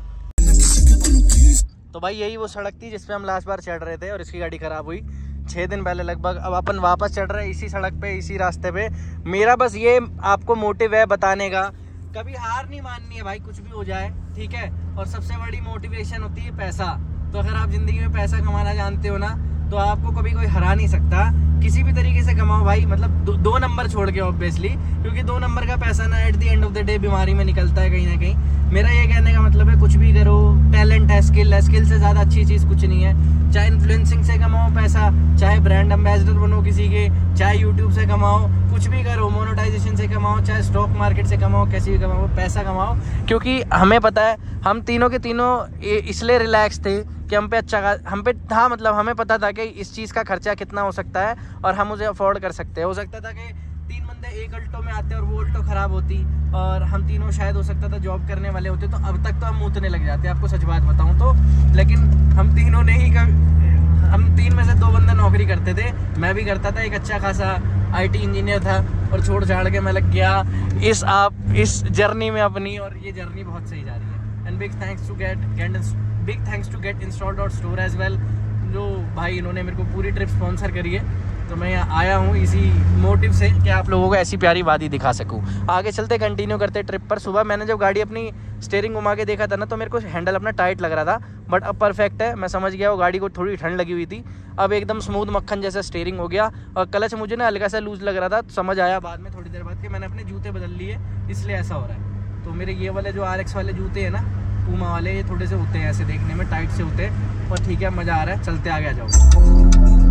तो भाई यही वो सड़क थी जिस पे हम लास्ट बार चढ़ रहे थे और इसकी गाड़ी ख़राब हुई छः दिन पहले लगभग। अब अपन वापस चढ़ रहे हैं इसी सड़क पे, इसी रास्ते पे। मेरा बस ये आपको मोटिव है बताने का, कभी हार नहीं माननी है भाई, कुछ भी हो जाए, ठीक है। और सबसे बड़ी मोटिवेशन होती है पैसा। तो अगर आप ज़िंदगी में पैसा कमाना जानते हो ना, तो आपको कभी कोई हरा नहीं सकता। किसी भी तरीके से कमाओ भाई, मतलब दो, दो नंबर छोड़ के ऑब्वियसली, क्योंकि दो नंबर का पैसा ना at the end of the day बीमारी में निकलता है कहीं ना कहीं। मेरा ये कहने का मतलब है कुछ भी करो, टैलेंट है, स्किल है, स्किल से ज़्यादा अच्छी चीज़ कुछ नहीं है। चाहे इन्फ्लुएंसिंग से कमाओ पैसा, चाहे ब्रांड एम्बेसडर बनो किसी के, चाहे यूट्यूब से कमाओ, कुछ भी करो, मोनेटाइजेशन से कमाओ, चाहे स्टॉक मार्केट से कमाओ, कैसे भी कमाओ, पैसा कमाओ। क्योंकि हमें पता है हम तीनों के तीनों इसलिए रिलैक्स थे कि हम पे अच्छा हम पे था, मतलब हमें पता था कि इस चीज़ का खर्चा कितना हो सकता है और हम उसे अफोर्ड कर सकते हैं। हो सकता था कि तीन बंदे एक अल्टो में आते और वो अल्टो ख़राब होती और हम तीनों शायद हो सकता था जॉब करने वाले होते, तो अब तक तो हम मूतने लग जाते, आपको सच बात बताऊं तो। लेकिन हम तीनों ने ही हम तीन में से दो बंदे नौकरी करते थे, मैं भी करता था, एक अच्छा खासा आईटी इंजीनियर था, और छोड़ छाड़ के मैं लग गया इस आप इस जर्नी में अपनी, और ये जर्नी बहुत सही जा रही है। And big thanks to get big thanks to get install dot store as well, जो भाई इन्होंने मेरे को पूरी ट्रिप स्पॉन्सर करी है। तो मैं यहाँ आया हूँ इसी मोटिव से कि आप लोगों को ऐसी प्यारी वादी दिखा सकूँ। आगे चलते कंटिन्यू करते ट्रिप पर। सुबह मैंने जब गाड़ी अपनी स्टीयरिंग घुमा के देखा था ना, तो मेरे को हैंडल अपना टाइट लग रहा था, बट अब परफेक्ट है। मैं समझ गया वो गाड़ी को थोड़ी ठंड लगी हुई थी, अब एकदम स्मूथ मक्खन जैसा स्टीयरिंग हो गया। और क्लच मुझे ना हल्का सा लूज लग रहा था, तो समझ आया बाद में थोड़ी देर बाद कि मैंने अपने जूते बदल लिए, इसलिए ऐसा हो रहा है। तो मेरे ये वाले जो आर एक्स वाले जूते हैं ना, पूमा वाले, ये थोड़े से होते हैं ऐसे देखने में, टाइट से होते हैं, और ठीक है मज़ा आ रहा है। चलते आगे आ जाओ।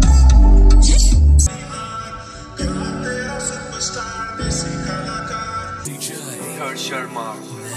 शर्मा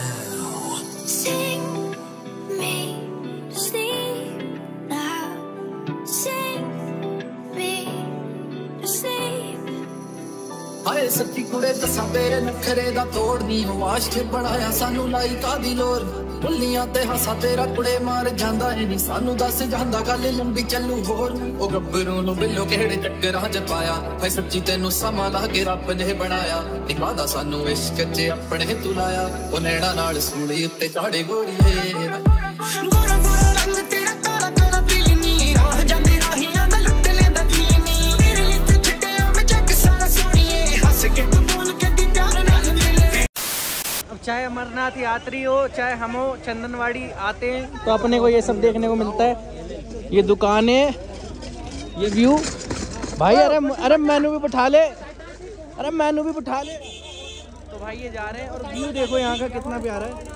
हाय सच्ची कुड़े दसा तेरे नखरे दा तोड़ नी हो, आशके बनाया सानू लाई कादी लोर, बुल्लियां ते हसा तेरा कुड़े मार जांदा है नी, सानू दस जांदा गल लंबी चलू होर। ओ गब्बरू नु बिल्लो केड़े चक्करां च पाया, हाय सच्ची तेनू समा ला के रब ने बनाया, निभादा सानू इश्क च अपने तू लाया, ओ नैणा नाल सूली उत्ते चाड़े गोरीए, गोरा गोरा रंग तेरा काला काला दिल नी, राह जांदे राहियां दा लुट लेंदा दिल नी, तेरे लिख छड्डे मैं जग सारा सोनिए, हंस के तू बोल के दी प्यार नाल मिले। अब चाहे अमरनाथ यात्री हो, चाहे हम हो, चंदनवाड़ी आते हैं तो अपने को ये सब देखने को मिलता है। ये दुकानें, ये व्यू भाई, अरे अरे मैनू भी बिठा ले, अरे मैनू भी बिठा ले। तो भाई ये जा रहे हैं, और व्यू देखो यहाँ का कितना प्यारा है।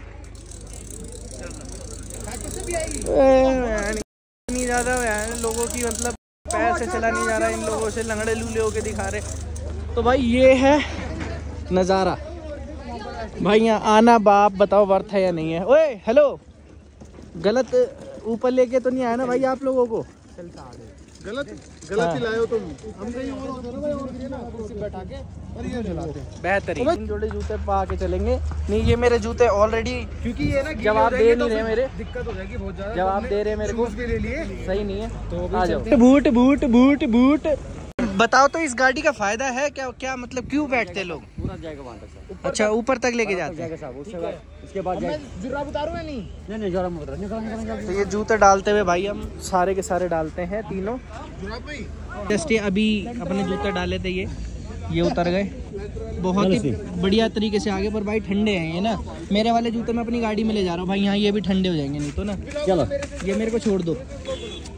नहीं ज़्यादा लोगों की, मतलब पैर से चला नहीं जा रहा, इन लोगों से लंगड़े लूले होके दिखा रहे। तो भाई ये है नज़ारा भाई, यहाँ आना बाप बताओ वर्थ है या नहीं है। ओए हेलो, गलत ऊपर लेके तो नहीं आया ना भाई आप लोगों को? गलत गलत ही लाए हो तुम, हम कहीं और होते ना भाई, और ना कुर्सी बैठा के और ये चलाते हैं। बेहतरीन, इन जोड़े जूते पा के चलेंगे। नहीं ये मेरे जूते ऑलरेडी, क्योंकि ये ना जवाब दे नहीं रहे मेरे, दिक्कत हो जाएगी बहुत ज्यादा। जवाब दे रहे मेरे को, भी ले लिए, सही नहीं है। तो आ जाओ। बूट बूट बूट बूट बताओ तो इस गाड़ी का फायदा है क्या? क्या मतलब क्यों बैठते लोग? पूरा जाएगा वहाँ तक। अच्छा ऊपर तक लेके जाते हैं। इसके बाद जुराब उतारूं या नहीं? नहीं नहीं जुराब मत उतारो, निकल निकल। तो ये जूते डालते हुए भाई हम सारे के सारे डालते हैं तीनों। जस्ट ये अभी अपने जूते डाले थे, ये ये उतर गए बहुत ही बढ़िया तरीके से आगे। पर भाई ठंडे हैं ये ना, मेरे वाले जूते मैं अपनी गाड़ी में ले जा रहा हूँ भाई, यहाँ ये भी ठंडे हो जाएंगे नहीं तो ना। चलो ये मेरे को छोड़ दो,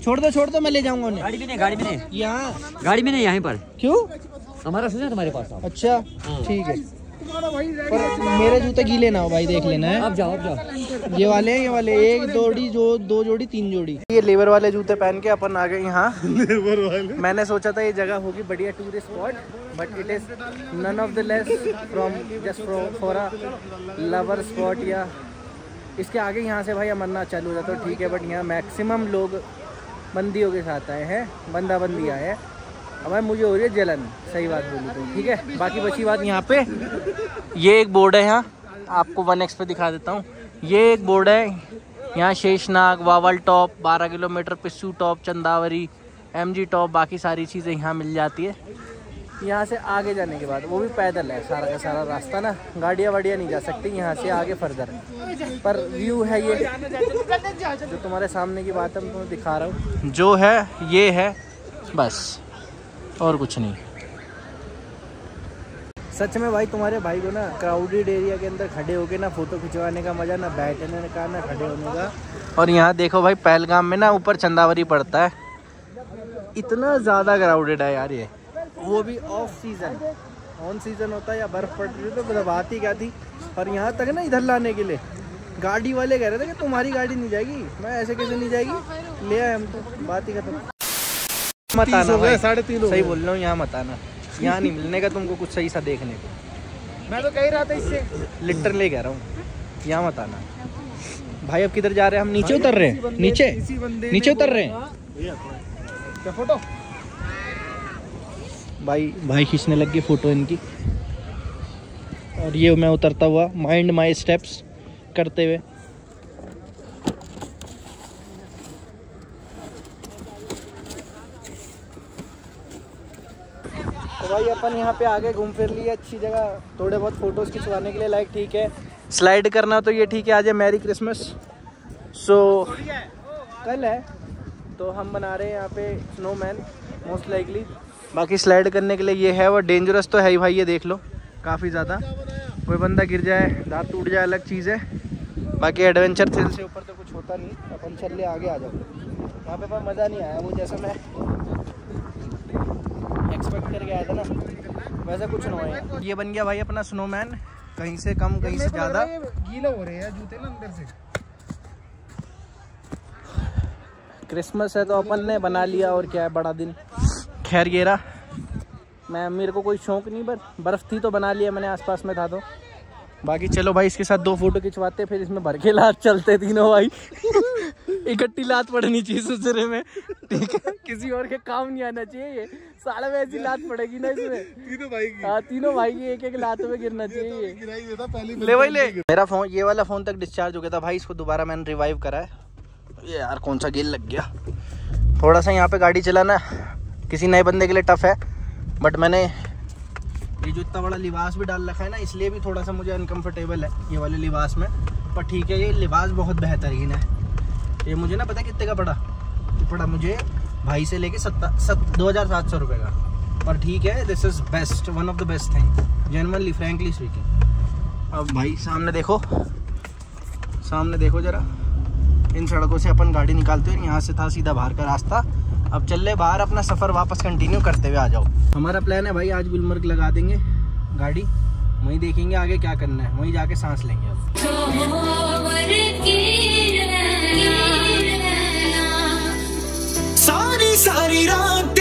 छोड़ दो छोड़ दो, मैं ले जाऊंगा उन्हें। गाड़ी में नहीं, गाड़ी में नहीं, यहाँ गाड़ी में नहीं, यहीं पर। क्यों? हमारा सुना तुम्हारे पास। अच्छा ठीक है, पर मेरे जूते गीले ना हो भाई, देख लेना है। अब जाओ अब जाओ। ये वाले ये वाले एक जोड़ी, जो दो जोड़ी तीन जोड़ी। ये लेबर वाले जूते पहन के अपन आ गए यहाँ लेबर वाले। मैंने सोचा था ये जगह होगी बढ़िया tourist spot, but it is none of the less from just for a lover spot. या इसके आगे यहाँ से भाई अमरनाथ चालू हो जाता है, ठीक है, बट यहाँ मैक्सिमम लोग बंदियों के साथ आए हैं, बंदा बंदी आए हैं। अब भाई मुझे हो रही है जलन, सही बात बोलूँ तो, ठीक है। बाकी बची बात यहाँ पे ये एक बोर्ड है, यहाँ आपको वन एक्स पे दिखा देता हूँ। ये एक बोर्ड है यहाँ, शेषनाग, वावल टॉप, बारह kilometre, Pissu top, Chandawari, MG top, बाकी सारी चीज़ें यहाँ मिल जाती है। यहाँ से आगे जाने के बाद वो भी पैदल है सारा का सारा रास्ता ना, गाड़ियाँ वाड़ियाँ नहीं जा सकती यहाँ से आगे फर्दर। पर व्यू है ये जो तुम्हारे सामने की बात है मैं तुम्हें दिखा रहा हूँ, जो है ये है बस, और कुछ नहीं। सच में भाई तुम्हारे भाई को ना क्राउडेड एरिया के अंदर खड़े होके ना फोटो खिंचवाने का मजा, ना बैठने का ना खड़े होने का। और यहाँ देखो भाई पहलगाम में ना ऊपर चंदावरी पड़ता है, इतना ज़्यादा क्राउडेड है यार ये, वो भी ऑफ सीजन। ऑन सीजन होता है या बर्फ़ पड़ रही तो बात ही क्या थी। और यहाँ तक ना इधर लाने के लिए गाड़ी वाले कह रहे थे कि तुम्हारी गाड़ी नहीं जाएगी। मैं ऐसे कैसे नहीं जाएगी, ले आए हम तो, बात ही खत्म। मत आना भाई, साढ़े तीन सही बोल रहा हूँ, यहाँ मत आना, यहाँ नहीं मिलने का तुमको कुछ सही सा देखने को। मैं तो कह रहा था इससे लिटरली कह रहा हूँ, यहाँ मत आना भाई। अब किधर जा रहे हैं हम? नीचे उतर रहे हैं, नीचे नीचे उतर रहे हैं। क्या फोटो भाई भाई खींचने लग गई फोटो इनकी। और ये मैं उतरता हुआ माइंड माई स्टेप्स करते हुए। तो भाई अपन यहाँ पे आगे घूम फिर लिए, अच्छी जगह, थोड़े बहुत फोटोज खिंचवाने के लिए लाइक, ठीक है। स्लाइड करना तो ये ठीक है, आज है मैरी क्रिसमस। सो कल है तो हम बना रहे हैं यहाँ पे स्नोमैन मोस्ट लाइकली। बाकी स्लाइड करने के लिए ये है, वो डेंजरस तो है ही भाई, ये देख लो काफ़ी ज़्यादा। कोई बंदा गिर जाए, दांत टूट जाए, अलग चीज़ है। बाकी एडवेंचर थ्रिल से ऊपर तो कुछ होता नहीं। अपन चल ले आगे आ जाओ। यहाँ पे पर मज़ा नहीं आया वो, जैसा मैं एक्सपेक्ट करके आया था ना, वैसा कुछ नहीं है। ये बन गया भाई अपना स्नोमैन, कहीं से कम कहीं से ज़्यादा। गीला हो रहे हैं जूते ना अंदर से। क्रिसमस है तो अपन ने बना लिया, और क्या है, बड़ा दिन। खैर ये रहा, मैं मेरे को कोई शौक नहीं, बस बर्फ़ थी तो बना लिया मैंने, आसपास में था तो। बाकी चलो भाई इसके साथ दो फोटो खिंचवाते, फिर इसमें भर के लात चलते तीनों भाई। इकट्ठी लात पड़नी चाहिए सुसरे में, ठीक है, किसी और के काम नहीं आना चाहिए ये। साले में ऐसी लात पड़ेगी ना इसमें, तीनों भाई की। हाँ तीनों भाई की एक एक लात में गिरना चाहिए ये। ले भाई ले। मेरा फोन, ये वाला फोन तक डिस्चार्ज हो गया था भाई, इसको दोबारा मैंने रिवाइव करा है। ये यार कौन सा गेल लग गया। थोड़ा सा यहाँ पे गाड़ी चलाना किसी नए बंदे के लिए टफ है, बट मैंने ये जो इतना बड़ा लिबास भी डाल रखा है ना, इसलिए भी थोड़ा सा मुझे अनकंफर्टेबल है ये वाले लिबास में। पर ठीक है, ये लिबास बहुत बेहतरीन है। ये मुझे ना पता कितने का पड़ा, ये पड़ा मुझे भाई से लेके सत्ता सत दो हज़ार सात सौ रुपये का। पर ठीक है, this is best, one of the best thing genuinely frankly speaking. अब भाई सामने देखो, सामने देखो ज़रा, इन सड़कों से अपन गाड़ी निकालते हैं। यहाँ से था सीधा बाहर का रास्ता, अब चल ले बाहर, अपना सफ़र वापस कंटिन्यू करते हुए आ जाओ। हमारा प्लान है भाई आज गुलमर्ग लगा देंगे गाड़ी, वहीं देखेंगे आगे क्या करना है, वहीं जाके सांस लेंगे अब। सारी सारी रात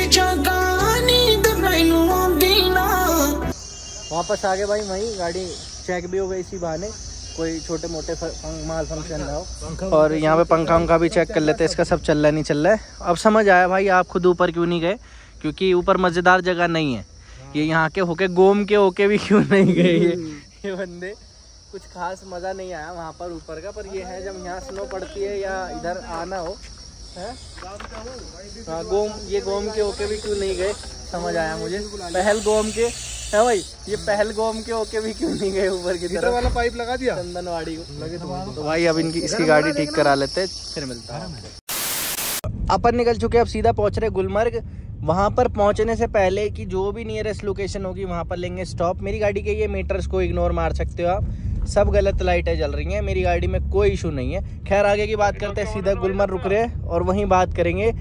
वापस आ गए भाई, वहीं गाड़ी चेक भी हो गई इसी बहाने, कोई छोटे मोटे माल फंक्शन ना हो। और यहाँ पे पंखा उंखा भी चेक कर लेते हैं, इसका सब चल रहा है नहीं चल रहा है। अब समझ आया भाई आप खुद ऊपर क्यों नहीं गए, क्योंकि ऊपर मज़ेदार जगह नहीं है। ये यहाँ के होके गोम के होके भी क्यों नहीं गए ये ये बंदे, कुछ खास मज़ा नहीं आया वहाँ पर ऊपर का। पर ये है जब यहाँ स्नो पड़ती है या इधर आना हो है, हाँ गोम, ये गोम के होके भी क्यों नहीं गए समझ आया मुझे। पहल गोम के है भाई, ये पहल गोम के होके भी क्यों नहीं गए ऊपर की तरफ वाला पाइप लगा दिया चंदनवाड़ी को लगे तो, तो भाई अब इनकी इसकी गाड़ी ठीक करा लेते, फिर मिलता है। अपन निकल चुके, अब सीधा पहुंच रहे गुलमर्ग। वहां पर पहुंचने से पहले कि जो भी नियरेस्ट लोकेशन होगी वहां पर लेंगे स्टॉप। मेरी गाड़ी के ये मीटर्स को इग्नोर मार सकते हो आप, सब गलत लाइटें जल रही हैं, मेरी गाड़ी में कोई इशू नहीं है। खैर आगे की बात करते हैं, सीधा गुलमर्ग रुक रहे हैं और वहीं बात करेंगे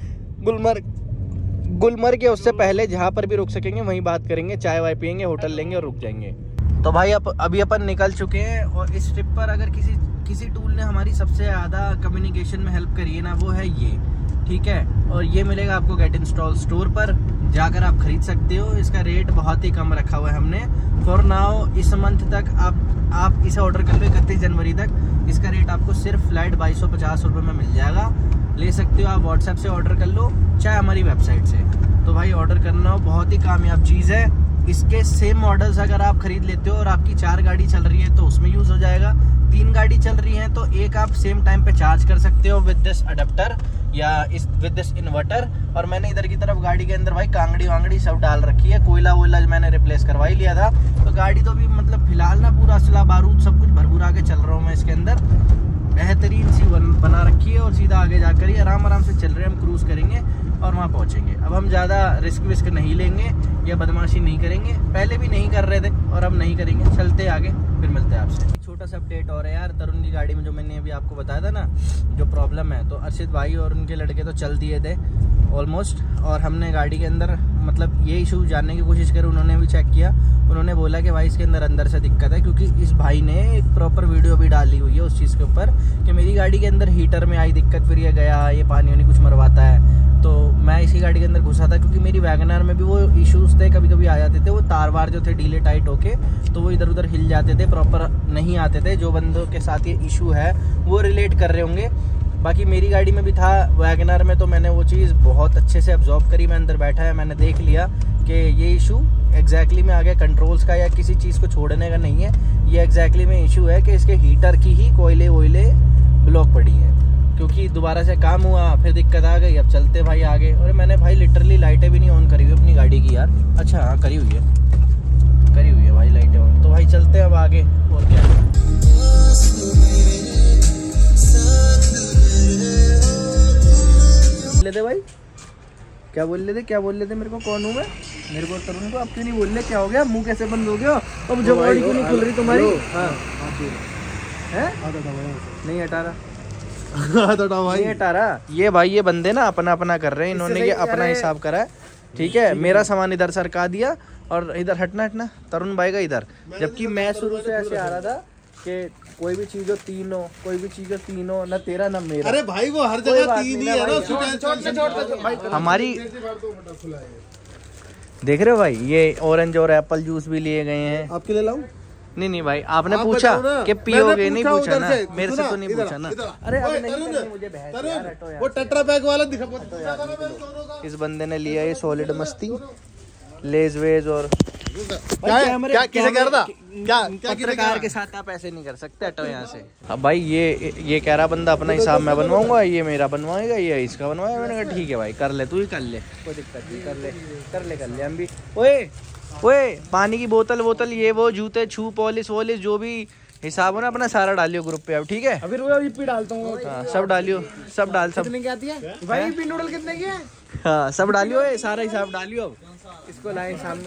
गुलमर्ग गुलमर्ग के उससे पहले जहाँ पर भी रुक सकेंगे वहीं बात करेंगे, चाय वाय पियेंगे, होटल लेंगे और रुक जाएंगे। तो भाई अब अभी अपन निकल चुके हैं और इस ट्रिप पर अगर किसी किसी टूल ने हमारी सबसे ज़्यादा कम्युनिकेशन में हेल्प करी है ना, वो है ये, ठीक है। और ये मिलेगा आपको गेट इंस्टॉल स्टोर पर, जाकर आप खरीद सकते हो। इसका रेट बहुत ही कम रखा हुआ है हमने फॉर नाउ। इस मंथ तक आप आप इसे ऑर्डर कर लो, इकतीस जनवरी तक इसका रेट आपको सिर्फ फ्लाइट बाईस सौ पचास रुपये में मिल जाएगा। ले सकते हो आप, व्हाट्सएप से ऑर्डर कर लो चाहे हमारी वेबसाइट से। तो भाई ऑर्डर करना बहुत ही कामयाब चीज़ है। इसके सेम मॉडल्स अगर आप खरीद लेते हो और आपकी चार गाड़ी चल रही है तो उसमें यूज़ हो जाएगा। तीन गाड़ी चल रही है तो एक आप सेम टाइम पे चार्ज कर सकते हो विद दिस अडेप्टर या इस विद दिस इन्वर्टर। और मैंने इधर की तरफ गाड़ी के अंदर भाई कांगड़ी वांगड़ी सब डाल रखी है, कोयला वोयला मैंने रिप्लेस करवा ही लिया था। तो गाड़ी तो भी मतलब फिलहाल ना पूरा असला बारूद सब कुछ भरपूरा के चल रहा हूँ मैं इसके अंदर। बेहतरीन सी बन, बना रखी है और सीधा आगे जाकर ही आराम आराम से चल रहे हैं हम, क्रूज़ करेंगे और वहाँ पहुँचेंगे। अब हम ज़्यादा रिस्क विस्क नहीं लेंगे या बदमाशी नहीं करेंगे, पहले भी नहीं कर रहे थे और अब नहीं करेंगे। चलते आगे, फिर मिलते हैं आपसे। छोटा सा अपडेट और है यार, तरुण की गाड़ी में जो मैंने अभी आपको बताया था ना जो प्रॉब्लम है, तो अर्षित भाई और उनके लड़के तो चल दिए थे ऑलमोस्ट। और हमने गाड़ी के अंदर मतलब ये इशू जानने की कोशिश करी, उन्होंने भी चेक किया। उन्होंने बोला कि भाई इसके अंदर अंदर से दिक्कत है, क्योंकि इस भाई ने एक प्रॉपर वीडियो भी डाली हुई है उस चीज़ के ऊपर कि मेरी गाड़ी के अंदर हीटर में आई दिक्कत, फिर ये गया, ये पानी वानी कुछ मरवाता है। तो मैं इसी गाड़ी के अंदर घुसा था क्योंकि मेरी वैगनर में भी वो इश्यूज थे, कभी कभी आ जाते थे। वो तार वार जो थे ढीले टाइट होके तो वो इधर उधर हिल जाते थे, प्रॉपर नहीं आते थे। जो बंदों के साथ ये इशू है वो रिलेट कर रहे होंगे। बाकी मेरी गाड़ी में भी था वैगनर में, तो मैंने वो चीज़ बहुत अच्छे से अब्जॉर्ब करी। मैं अंदर बैठा है, मैंने देख लिया कि ये इशू एग्जैक्टली में आ गया कंट्रोल्स का या किसी चीज़ को छोड़ने का नहीं है। ये एग्जैक्टली में इशू है कि इसके हीटर की ही कोयले वोयले ब्लॉक पड़ी हैं, क्योंकि दोबारा से काम हुआ फिर दिक्कत आ गई। अब चलते भाई आगे। और मैंने भाई लिटरली लाइटें भी नहीं ऑन करी हुई अपनी गाड़ी की यार। अच्छा हाँ करी हुई है, करी हुई है भाई लाइटें ऑन। तो भाई चलते हैं अब आगे। और क्या लेते भाई, क्या बोल रहे थे क्या बोल रहे थे मेरे को? कौन हूँ मैं? मेरे को तरुण को आप क्यों नहीं बोल रहे? क्या हो गया? मुंह कैसे बंद हो गया? अब जो गाड़ी क्यों नहीं खुल रही तुम्हारी? हाँ है नहीं हटा रहा भाई, हटा रहा। ये भाई ये बंदे ना अपना अपना कर रहे हैं, इन्होंने ये अपना हिसाब करा है, ठीक है। मेरा सामान इधर सरका दिया और इधर हटना हटना तरुण भाई का इधर, जबकि मैं शुरू से ऐसे आ रहा था कि कोई भी चीज हो तीन हो, कोई भी चीज हो तीन हो, ना तेरा ना मेरा। अरे भाई वो हर जगह तीन ही है ना। हमारी देख रहे हो भाई, ये ऑरेंज और एप्पल जूस भी लिए गए हैं। आपके लिए लाऊं? नहीं नहीं भाई, आपने आप पूछा कि पियोगे? नहीं पूछा ना, मेरे से तो नहीं पूछा ना। अरे अब नहीं करनी मुझे बहस यार, हटो यार। वो टेट्रा पैक वाला दिखा। इस बंदे ने लिया ये सॉलिड मस्ती, लेज वेज और क्या क्या किसे कह रहा था? क्या पत्रकार के साथ आप ऐसे नहीं कर सकते, हटो यहाँ से। अब भाई ये ये कह रहा बंदा अपना हिसाब मैं बनवाऊंगा, ये मेरा बनवाएगा, ये इसका बनवाएगा। मैंने कहा ठीक है भाई कर ले, तू ही कर ले, कोई दिक्कत नहीं, कर ले कर ले कर ले हम भी। ओए ओए पानी की बोतल बोतल ये वो जूते छू पॉलिश वॉलिश जो भी हिसाब हो ना अपना सारा डालियो ग्रुप पे अब, ठीक है? अभी रुको ईपी डालता हूँ। हाँ सब डालियो, सब डाल सब। कितने की आती है भाई ईपी नूडल? कितने की है? हाँ सब डालियो, ये सारा हिसाब डालियो। अब इसको लाए सामने।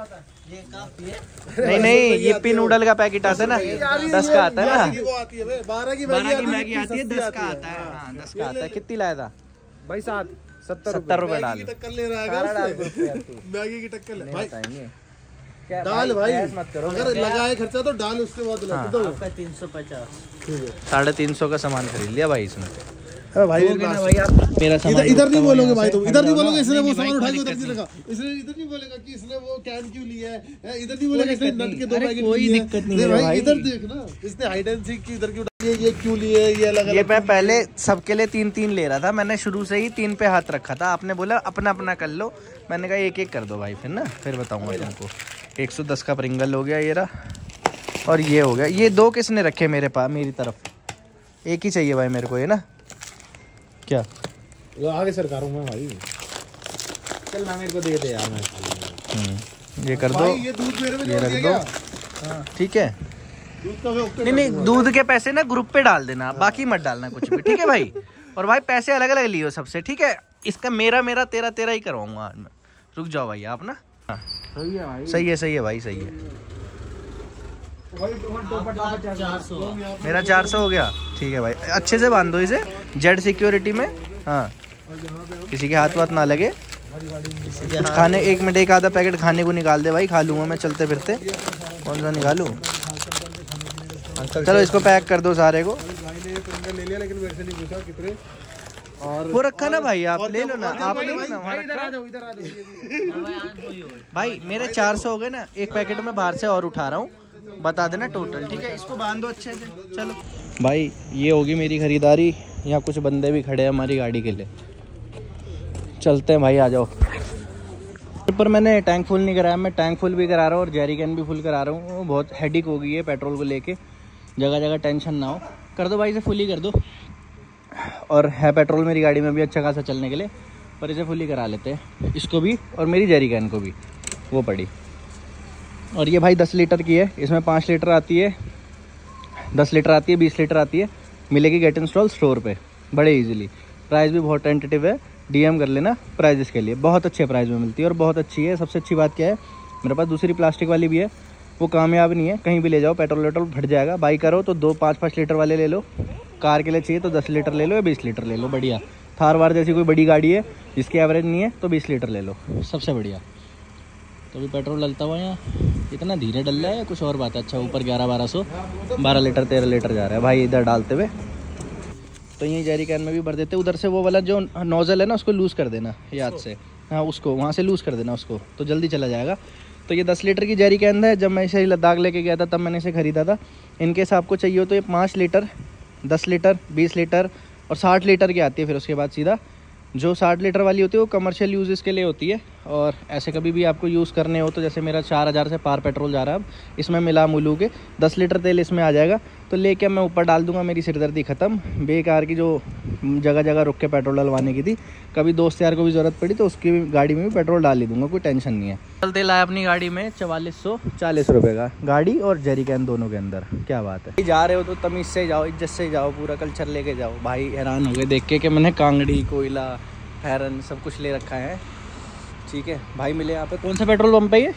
नहीं नहीं यिप्पी नूडल का पैकेट आता है ना, दस का आता है ना। बारह की बारह की मैगी आती है, दस का आता है। हाँ दस का आता है। कितनी लाया था भाई? सात सत्तर सत्तर रुपए डाल। टक्कर ले रहा है मैगी की टक्कर ले भाई। बताएंगे डाल भाई, मत करो, अगर लगाए खर्चा तो डाल, उसके बाद लगा दो। तीन सौ पचास साढ़े तीन सौ का सामान खरीद लिया भाई इसने। अरे भाई भाई आप मेरा सामान इधर नहीं बोलोगे भाई, तुम इधर नहीं बोलोगे इसने वो सामान उठा के उधर नहीं लगा, इसने इधर नहीं बोलेगा कि इसने वो कैन क्यों लिया है, इधर नहीं बोलेगा इसने नट के दो पैकेट। कोई दिक्कत नहीं है भाई, इधर देख ना, इसने हाइड एंड सीक की इधर क्यों ये ये क्यों लिए, ये अलग अलग। ये मैं पहले सबके लिए तीन तीन ले रहा था, मैंने शुरू से ही तीन पे हाथ रखा था। आपने बोला अपना अपना कर लो, मैंने कहा एक एक कर दो भाई, फिर ना फिर बताऊंगा तुमको। एक सौ दस का प्रिंगल हो गया ये रहा, और ये हो गया। ये दो किसने रखे मेरे पास मेरी तरफ? एक ही चाहिए भाई मेरे को ये ना। क्या आगे सरकार हूँ मैं भाई, चल ना मेरे को दे दे यार। मैं ये कर दो, ये दूध मेरे में ये रख दो, ठीक है? दूध का नहीं नहीं दूध के पैसे ना ग्रुप पे डाल देना, बाकी मत डालना कुछ भी, ठीक है भाई? और भाई पैसे अलग अलग लियो सबसे, ठीक है? इसका मेरा मेरा तेरा तेरा ही करवाऊंगा आज मैं। रुक जाओ भाई आप ना। सही है भाई, सही है सही है भाई, सही है। मेरा चार सौ हो गया, ठीक है भाई। अच्छे से बांध दो इसे जेड सिक्योरिटी में। हाँ किसी के हाथ वाथ ना लगे। कुछ खाने, एक मिनट एक आधा पैकेट खाने को निकाल दे भाई, खा लूँगा मैं चलते फिरते। कौन सा निकालूँ? चलो इसको पैक कर दो सारे को। ले लिया लेकिन मेरे से नहीं पूछा कितने। और वो रखा ना भाई, आप ले लो ना, आप ले लो ना। भाई मेरे चार सौ हो गए ना, एक पैकेट में बाहर से और उठा रहा हूँ, बता देना टोटल, ठीक है? इसको बांध दो अच्छे से। चलो भाई ये होगी मेरी खरीदारी। यहाँ कुछ बंदे भी खड़े हैं हमारी गाड़ी के लिए, चलते हैं भाई, आ जाओ। पर मैंने टैंक फुल नहीं कराया, मैं टैंक फुल भी करा रहा हूँ और जेरी कैन भी फुल करा रहा हूँ। बहुत हेडिक हो गई है पेट्रोल को लेके, जगह जगह टेंशन ना हो। कर दो भाई, इसे फुल ही कर दो। और है पेट्रोल मेरी गाड़ी में भी अच्छा खासा चलने के लिए, पर इसे फुल ही करा लेते हैं, इसको भी और मेरी जेरी कैन को भी, वो पड़ी। और ये भाई दस लीटर की है, इसमें पाँच लीटर आती है, दस लीटर आती है, बीस लीटर आती है। मिलेगी गेट इंस्टॉल स्टोर पे बड़े इजीली। प्राइस भी बहुत टेंटेटिव है, डीएम कर लेना प्राइस इसके लिए, बहुत अच्छे प्राइस में मिलती है और बहुत अच्छी है। सबसे अच्छी बात क्या है, मेरे पास दूसरी प्लास्टिक वाली भी है, वो कामयाब नहीं है, कहीं भी ले जाओ पेट्रोल वेट्रोल फट जाएगा। बाई करो तो दो पाँच पाँच लीटर वाले ले लो, कार के लिए चाहिए तो दस लीटर ले लो या बीस लीटर ले लो, बढ़िया। थार वार जैसी कोई बड़ी गाड़ी है जिसकी एवरेज नहीं है तो बीस लीटर ले लो, सबसे बढ़िया। तो अभी पेट्रोल डलता हुआ यहाँ इतना धीरे डल रहा है, कुछ और बात है। अच्छा ऊपर ग्यारह बारह सौ बारह लीटर तेरह लीटर जा रहा है भाई इधर डालते हुए। तो यहीं जेरी कैन में भी भर देते, उधर से वो वाला जो नोजल है ना उसको लूज़ कर देना याद से, हाँ उसको वहाँ से लूज़ कर देना उसको, तो जल्दी चला जाएगा। तो ये दस लीटर की जेरी कैन है, जब मैं इसे लद्दाख लेके गया था तब मैंने इसे ख़रीदा था। इनकेस आपको चाहिए हो तो ये पाँच लीटर, दस लीटर, बीस लीटर और साठ लीटर की आती है। फिर उसके बाद सीधा जो साठ लीटर वाली होती है वो कमर्शियल यूज़ के लिए होती है। और ऐसे कभी भी आपको यूज़ करने हो तो जैसे मेरा चार हज़ार से पार पेट्रोल जा रहा है, अब इसमें मिला मुलू के दस लीटर तेल इसमें आ जाएगा, तो लेके मैं ऊपर डाल दूंगा, मेरी सिरदर्दी ख़त्म। बेकार की जो जगह जगह रुक के पेट्रोल डलवाने की थी, कभी दोस्त यार को भी ज़रूरत पड़ी तो उसकी गाड़ी में भी पेट्रोल डाल ही दूंगा, कोई टेंशन नहीं है। चल तेल आया अपनी गाड़ी में चवालीस सौ चालीस रुपये का, गाड़ी और जेरी कैन दोनों के अंदर, क्या बात है। जा रहे हो तो तमीज़ से जाओ, इज्जत से जाओ, पूरा कल्चर लेके जाओ। भाई हैरान हो गए देख के कि मैंने कांगड़ी, कोयला, फैरन सब कुछ ले रखा है, ठीक है भाई। मिले यहाँ पे, कौन सा पेट्रोल पंप है ये?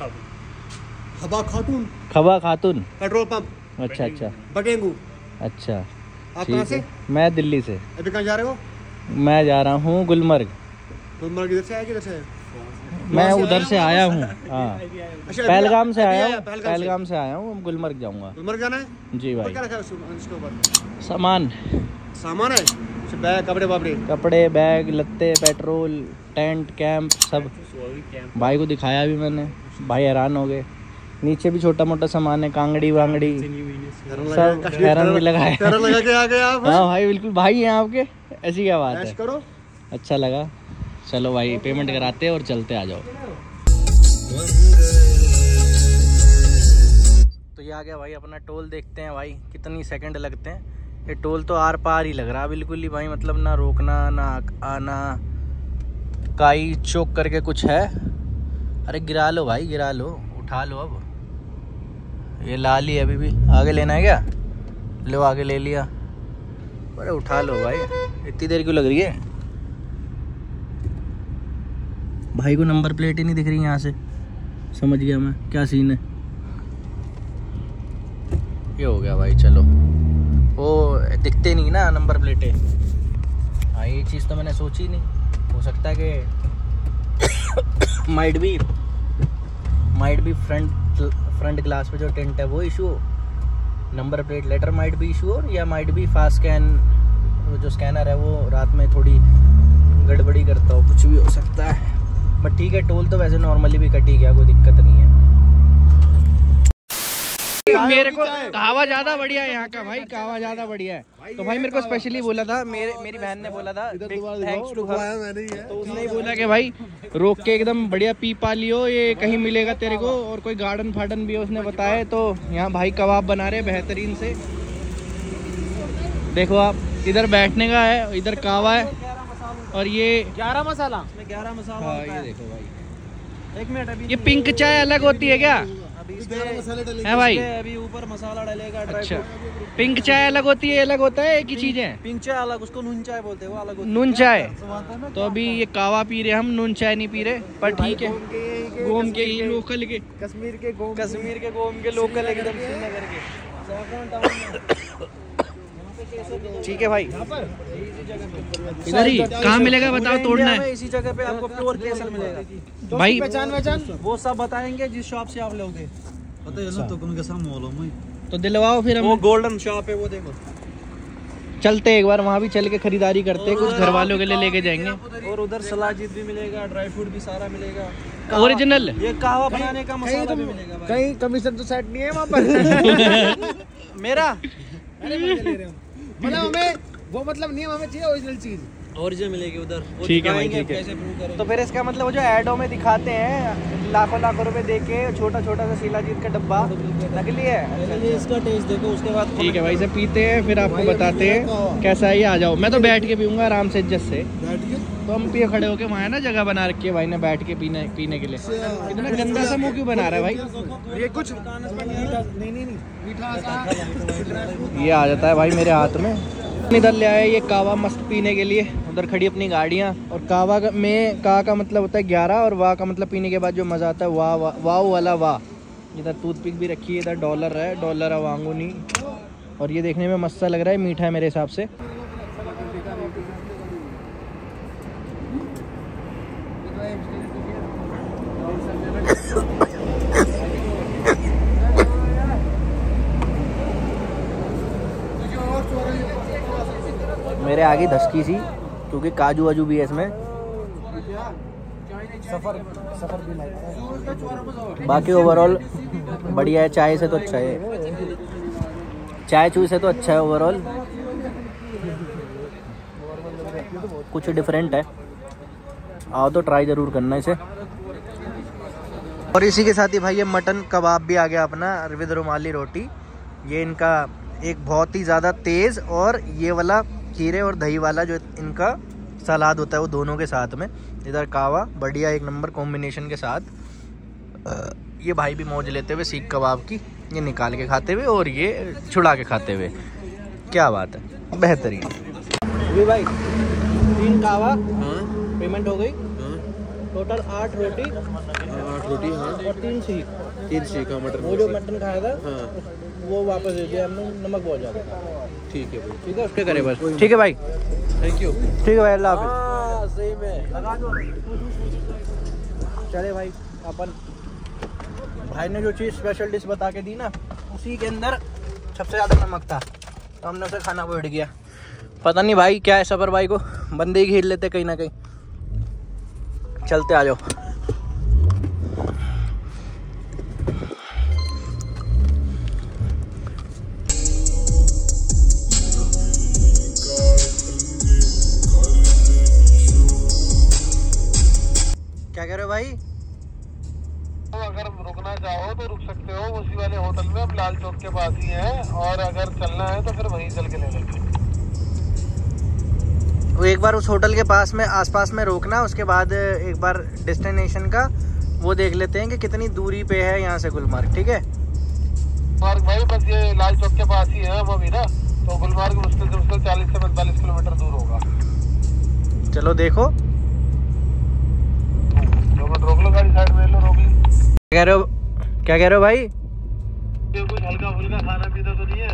खबा खातून, खबा खातून पेट्रोल पंप। अच्छा अच्छा बगेंगू। अच्छा आप ठीक कहाँ से? है। मैं दिल्ली से। अभी कहाँ जा रहे हो? मैं जा रहा हूँ गुलमर्ग। गुलमर्ग इधर से आया, किधर से? मैं उधर से आया हूँ, हाँ अच्छा, पहलगाम से अभी आया आया, हूँ, पहलगाम से। पहलगाम से आया हूँ, गुलमर्ग जाऊँगा। गुलमर्ग जाना है? जी और भाई। क्या रखा है उसके उसके ऊपर? सामान, सामान है, अच्छा, बैग, कपड़े वापड़े। कपड़े, बैग, लत्ते, पेट्रोल, टेंट, कैंप सब भाई को दिखाया भी मैंने, भाई हैरान हो गए। नीचे भी छोटा मोटा सामान है, कांगड़ी वांगड़ी सब, हैरान भी लगाया। तेरा लगा के आ गए आप? हाँ भाई बिल्कुल, भाई हैं आपके, ऐसी क्या बात ऐश है। करो। अच्छा लगा, चलो भाई पेमेंट कराते हैं और चलते, आ जाओ। तो ये आ गया भाई अपना टोल, देखते हैं भाई कितनी सेकंड लगते हैं। ये टोल तो आर पार ही लग रहा है बिल्कुल ही भाई, मतलब ना रोकना ना आना, काई चौक करके कुछ है। अरे गिरा लो भाई, गिरा लो, उठा लो। अब ये लाल ही है, अभी भी आगे लेना है क्या? लो आगे ले लिया। अरे उठा लो भाई, इतनी देर क्यों लग रही है? भाई को नंबर प्लेट ही नहीं दिख रही यहाँ से, समझ गया मैं क्या सीन है। ये हो गया भाई, चलो वो दिखते नहीं ना नंबर प्लेटें। हाँ ये चीज़ तो मैंने सोची नहीं, हो सकता है कि माइट भी माइट भी फ्रंट फ्रंट ग्लास पे जो टेंट है वो इशू हो, नंबर प्लेट लेटर माइट भी इशू हो, या माइट भी फास्ट स्कैन जो स्कैनर है वो रात में थोड़ी गड़बड़ी करता हो, कुछ भी हो सकता है। बट ठीक है, टोल तो वैसे नॉर्मली भी कटी गया, कोई दिक्कत नहीं है। मेरे को कहवा ज़्यादा बढ़िया है यहाँ का भाई, कहवा ज़्यादा बढ़िया है। तो भाई मेरे को स्पेशली बोला था, मेरे मेरी बहन ने बोला था, थैंक्स टू हर, तो उसने ही बोला कि भाई रोक के एकदम बढ़िया पी पा लियो, ये कहीं मिलेगा तेरे को, और कोई गार्डन फार्डन भी उसने बताया। तो यहाँ भाई कबाब बना रहे बेहतरीन से, देखो आप, इधर बैठने का है, इधर कहवा है, और ये ग्यारह मसाला ग्यारह मसाला। हाँ ये देखो भाई, एक मिनट अभी ये पिंक चाय अलग होती है क्या? है भाई अभी ऊपर मसाला डालेगा। अच्छा, पिंक चाय अलग होती है, अलग होता है, एक ही चीज है? पिंक चाय अलग, उसको नून चाय बोलते हैं, वो अलग। नून चाय। तो अभी ये कावा पी रहे हम, नून चाय नहीं पी रहे, पर ठीक है। गोम के ही लोकल के, कश्मीर के गोम, कश्मीर के गोम के लोकल एकदम श्रीनगर के। ठीक है भाई, इधर ही कहाँ मिलेगा बताओ, तोड़ना है इसी जगह पे आपको प्योर केसर मिलेगा भाई। पहचान पहचान वो सब बताएंगे जिस शॉप से आप लोगे। पता है ना तो कौन कैसा मॉल हो मैं तो दिलवाओ फिर वो हम गोल्डन शॉप है, वो देखो। चलते एक बार वहाँ भी चल के खरीदारी करते हैं, कुछ घर वालों के लिए लेके जाएंगे। और उधर सलाजीत भी मिलेगा, ड्राई फ्रूट भी सारा मिलेगा, ओरिजिनल। ये कहवा बनाने का मसाला भी मिलेगा भाई। कहीं कमीशन तो सेट नहीं है वहाँ पर मेरा अरे मजे ले रहे हो, मतलब हमें वो मतलब नहीं है, हमें चाहिए ओरिजिनल चीज, ओरिजिनल मिलेगी उधर। ठीक है भाई, ठीक है। तो फिर इसका मतलब वो जो एडो में दिखाते हैं लाखों लाखों रुपए दे के छोटा छोटा सा शिलाजीत का डब्बा नकली है। अच्छा, ये इसका टेस्ट देखो, उसके बाद ठीक है भाई, इसे पीते हैं फिर आपको बताते हैं कैसा है ये। आ जाओ, मैं तो बैठ के पीऊंगा आराम से इज्जत से। तो हम पिए खड़े होके, वहाँ है ना जगह बना रखी है भाई ने बैठ के पीने पीने के लिए। इतना गंदा सा मुंह क्यों बना रहा है भाई? ये कुछ नहीं नहीं नहीं मीठा ये आ जाता है भाई मेरे हाथ में। इधर ले आए ये कावा मस्त पीने के लिए, उधर खड़ी अपनी गाड़ियाँ। और कावा का में का का मतलब होता है ग्यारह, और वाह का मतलब पीने के बाद जो मज़ा आता है वाह वाह वाह वाला वाह। इधर टूथपिक भी रखी है, इधर डॉलर है, डॉलर है वांगुनी। और ये देखने में मस्त सा लग रहा है, मीठा है मेरे हिसाब से। मेरे आगे धसकी सी, क्योंकि काजू वाजू भी है इसमें। सफर सफर भी लाइक। बाकी ओवरऑल बढ़िया है, चाय से तो अच्छा है, चाय चू से तो अच्छा है ओवरऑल। कुछ डिफरेंट है, आओ तो ट्राई ज़रूर करना इसे। और इसी के साथ ही भाई ये मटन कबाब भी आ गया अपना विद रुमाली रोटी। ये इनका एक बहुत ही ज़्यादा तेज़, और ये वाला खीरे और दही वाला जो इनका सलाद होता है वो दोनों के साथ में। इधर कावा बढ़िया एक नंबर कॉम्बिनेशन के साथ। ये भाई भी मौज लेते हुए सीख कबाब की, ये निकाल के खाते हुए और ये छुड़ा के खाते हुए। क्या बात है, बेहतरीन। अभी भाई तीन कावा पेमेंट हो गई, टोटल आठ रोटी आठ रोटी हाँ और तीन सीख। तीन सीखा मटर वो जो मटन खाया था हाँ वो वापस दे दिया हमने, नमक बहुत ज़्यादा था। ठीक है भाई, ठीक है, उसके करे बस। ठीक है भाई, थैंक यू। ठीक है भाई, अल्लाह हाफिज़। हाँ सही में लगा दो। चले भाई, अपन भाई ने जो चीज़ स्पेशल डिश बता के दी ना, उसी के अंदर सबसे ज़्यादा नमक था, तो हमने उसे खाना बैठ गया। पता नहीं भाई क्या है, सफर भाई को बंदे ही घेर लेते कहीं ना कहीं। चलते आ जाओ। क्या कह रहे हो भाई? तो अगर रुकना चाहो तो रुक सकते हो उसी वाले होटल में, अब लाल चौक के पास ही है। और अगर चलना है तो फिर वहीं चल के ले लेंगे। वो एक बार उस होटल के पास में आसपास में रोकना, उसके बाद एक बार डेस्टिनेशन का वो देख लेते हैं कि कितनी दूरी पे है यहाँ से गुलमर्ग। ठीक है गुलमर्ग भाई बस ये लाल चौक के पास ही है हम अभी ना, तो गुलमर्ग मुश्किल से मुश्किल चालीस से पैंतालीस किलोमीटर दूर होगा। चलो देखो, रोक लो गाड़ी, साइड में लो, रोक ली। क्या कह रहे हो, क्या कह रहे हो भाई? ये कुछ हल्का फुल्का खाना पीना तो नहीं है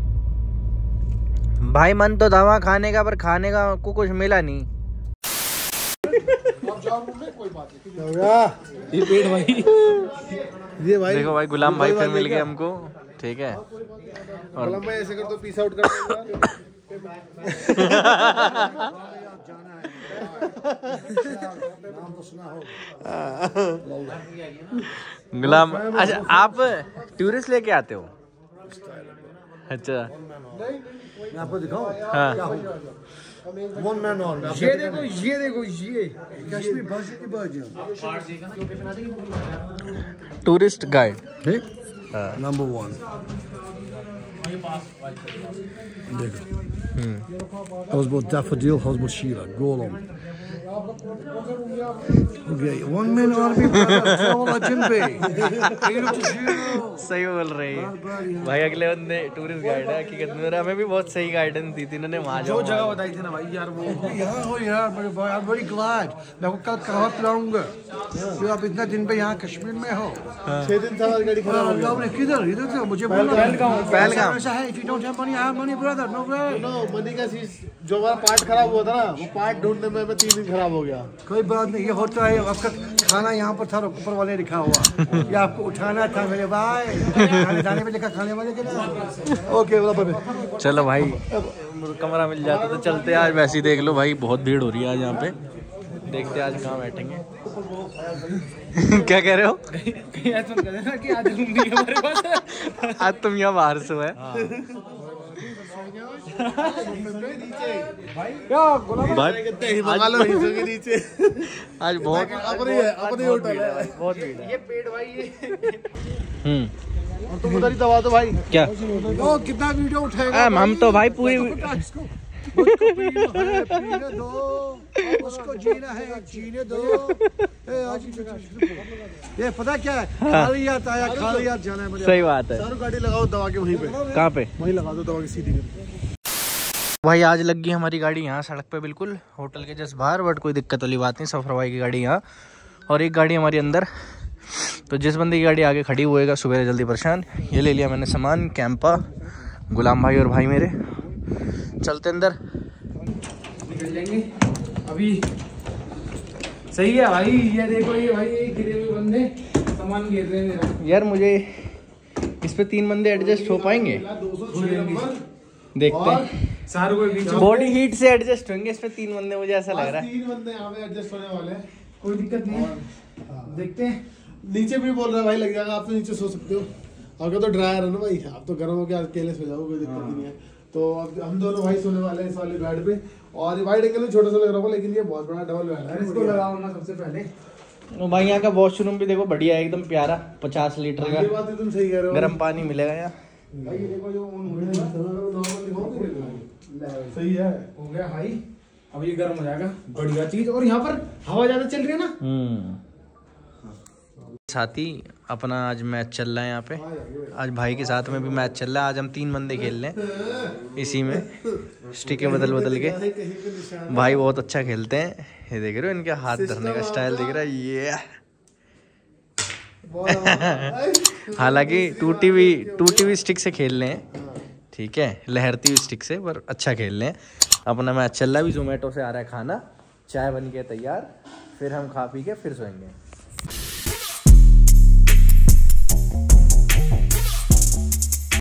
भाई? मन तो था वहाँ खाने का, पर खाने का को कुछ मिला नहीं। ये पेट भाई, ये भाई देखो भाई, गुलाम भाई फिर मिल गए हमको। ठीक है, और गुलाम भाई ऐसे कर तो पीस आउट कर देगा। गुलाम, अच्छा आप टूरिस्ट लेके आते हो? अच्छा, मैं आपको दिखाऊं हाँ। One man on. ये देखो ये देखो ये कश्मीर भाषा की बात टूरिस्ट गाइड नंबर वन। देखो, houseboat Daffodil, houseboat Sheila, Golem, one man army सही बोल रहे हैं भाई। अगले बंदे टूरिस्ट गाइड है हकीकत में, हमें भी बहुत सही गाइडेंस दी थी इन्होंने। वहाँ जो जगह बताई थी ना भाई यार, वो यहाँ हो यार मेरे भाई, आई एम वेरी ग्लैड। मैं आपको कल कहाँ पिलाऊंगा जो आप इतना दिन पे यहाँ कश्मीर में हो। छह दिन से गाड़ी खराब हो गई। आपने किधर इधर से मुझे बोलना पहलगाम ऐसा है। If you don't have money, I have money brother, no way. No money का चीज जो हमारा पार्ट खराब हुआ था ना, वो पार्ट ढूंढने में मैं तीन दिन खराब हो गया। कोई बात नहीं, ये होता है। आपका खाना यहाँ पर था, ऊपर वाले लिखा हुआ, ये आपको उठाना था मेरे भाई। खाने दाने पे लिखा खाने वाले के ना। ओके बाबा, चलो भाई कमरा मिल जाता तो चलते। आज वैसे ही देख लो भाई, बहुत भीड़ हो रही है आज यहाँ पे। देखते आज कहाँ बैठेंगे। क्या कह रहे हो? कहीं ऐसा मत कहना कि आज रूम नहीं है हमारे पास। आज तुम यहाँ बाहर से हो है भाई, मंगा लो के नीचे। आज बहुत अपने अपने होटल है, बहुत भीड़ है। ये पेड़ भाई ये। हम्म और तुम उधर ही दबा दो भाई। क्या ओ कितना वीडियो उठाएगा हम हम तो भाई पूरी उसको पीना है, पीने दो, उसको जीना है, जीने दो। ए, आज ये पता क्या है, खाली हाथ आया, खाली हाथ जाना है मुझे। सही बात है। सारू गाड़ी लगाओ दबा के वहीं पे। कहाँ पे? वहीं लगा दो दबा के सीधी करके। भाई आज लग गई हमारी गाड़ी यहाँ सड़क पे बिल्कुल होटल के जस्ट बाहर, बट कोई दिक्कत वाली बात नहीं। सफर भाई की गाड़ी यहाँ और एक गाड़ी हमारी अंदर। तो जिस बंदे की गाड़ी आगे खड़ी हुएगा सुबह जल्दी परेशान। ये ले लिया मैंने सामान, कैंपा, गुलाम भाई और भाई मेरे। चलते अंदर निकल जाएंगे अभी। सही है भाई, ये देखो ये भाई ये गिरे हुए बंदे सामान गिर रहे हैं मेरा। यार मुझे इस पे तीन बंदे एडजस्ट हो पाएंगे? देखते हैं। सारे कोई बीच बॉडी हीट से एडजस्ट होंगे इस पे तीन बंदे, मुझे ऐसा लग रहा है। तीन बंदे यहाँ पे एडजस्ट होने वाले हैं, कोई दिक्कत नहीं है। देखते हैं। नीचे भी बोल रहा है भाई लग जाएगा, आप तो नीचे सो सकते हो। आपका तो ड्रायर है ना भाई, आप तो गर्म होकर अकेले सो जाओ, कोई दिक्कत नहीं है। तो अब हम दोनों भाई सोने वाले हैं इस वाले बेड पे। और वाइड एंगल में छोटा सा लग रहा होगा, लेकिन ये बहुत बड़ा डबल बेड है। इसको लगाओ ना सबसे पहले। तो भाई यहाँ का वॉशरूम भी देखो बढ़िया है, एकदम प्यारा, पचास लीटर ये बात का तुम सही कह रहे हो। गर्म पानी मिलेगा यहाँ। भाई ये देखो जो ऑन हो रहा है नॉर्मल दिखाओ, सही है। हो गया भाई, अब ये गर्म हो जाएगा, बढ़िया चीज। और यहाँ पर हवा ज्यादा चल रही है ना। हम्म साथी अपना आज मैच चल रहा है यहाँ पे। आज भाई के साथ में भी मैच चल रहा है। आज हम तीन बंदे खेल रहे हैं इसी में, स्टिकें बदल बदल के। भाई बहुत अच्छा खेलते हैं। ये देख रहे हो इनके हाथ धरने का स्टाइल दिख रहा है ये। हालांकि टूटी हुई टूटी हुई स्टिक से खेल रहे हैं, ठीक है, लहरती हुई स्टिक से, पर अच्छा खेल रहे हैं। अपना मैच चल रहा है। अभी जोमेटो से आ रहा है खाना, चाय बन के तैयार, फिर हम खा पी के फिर सोएंगे।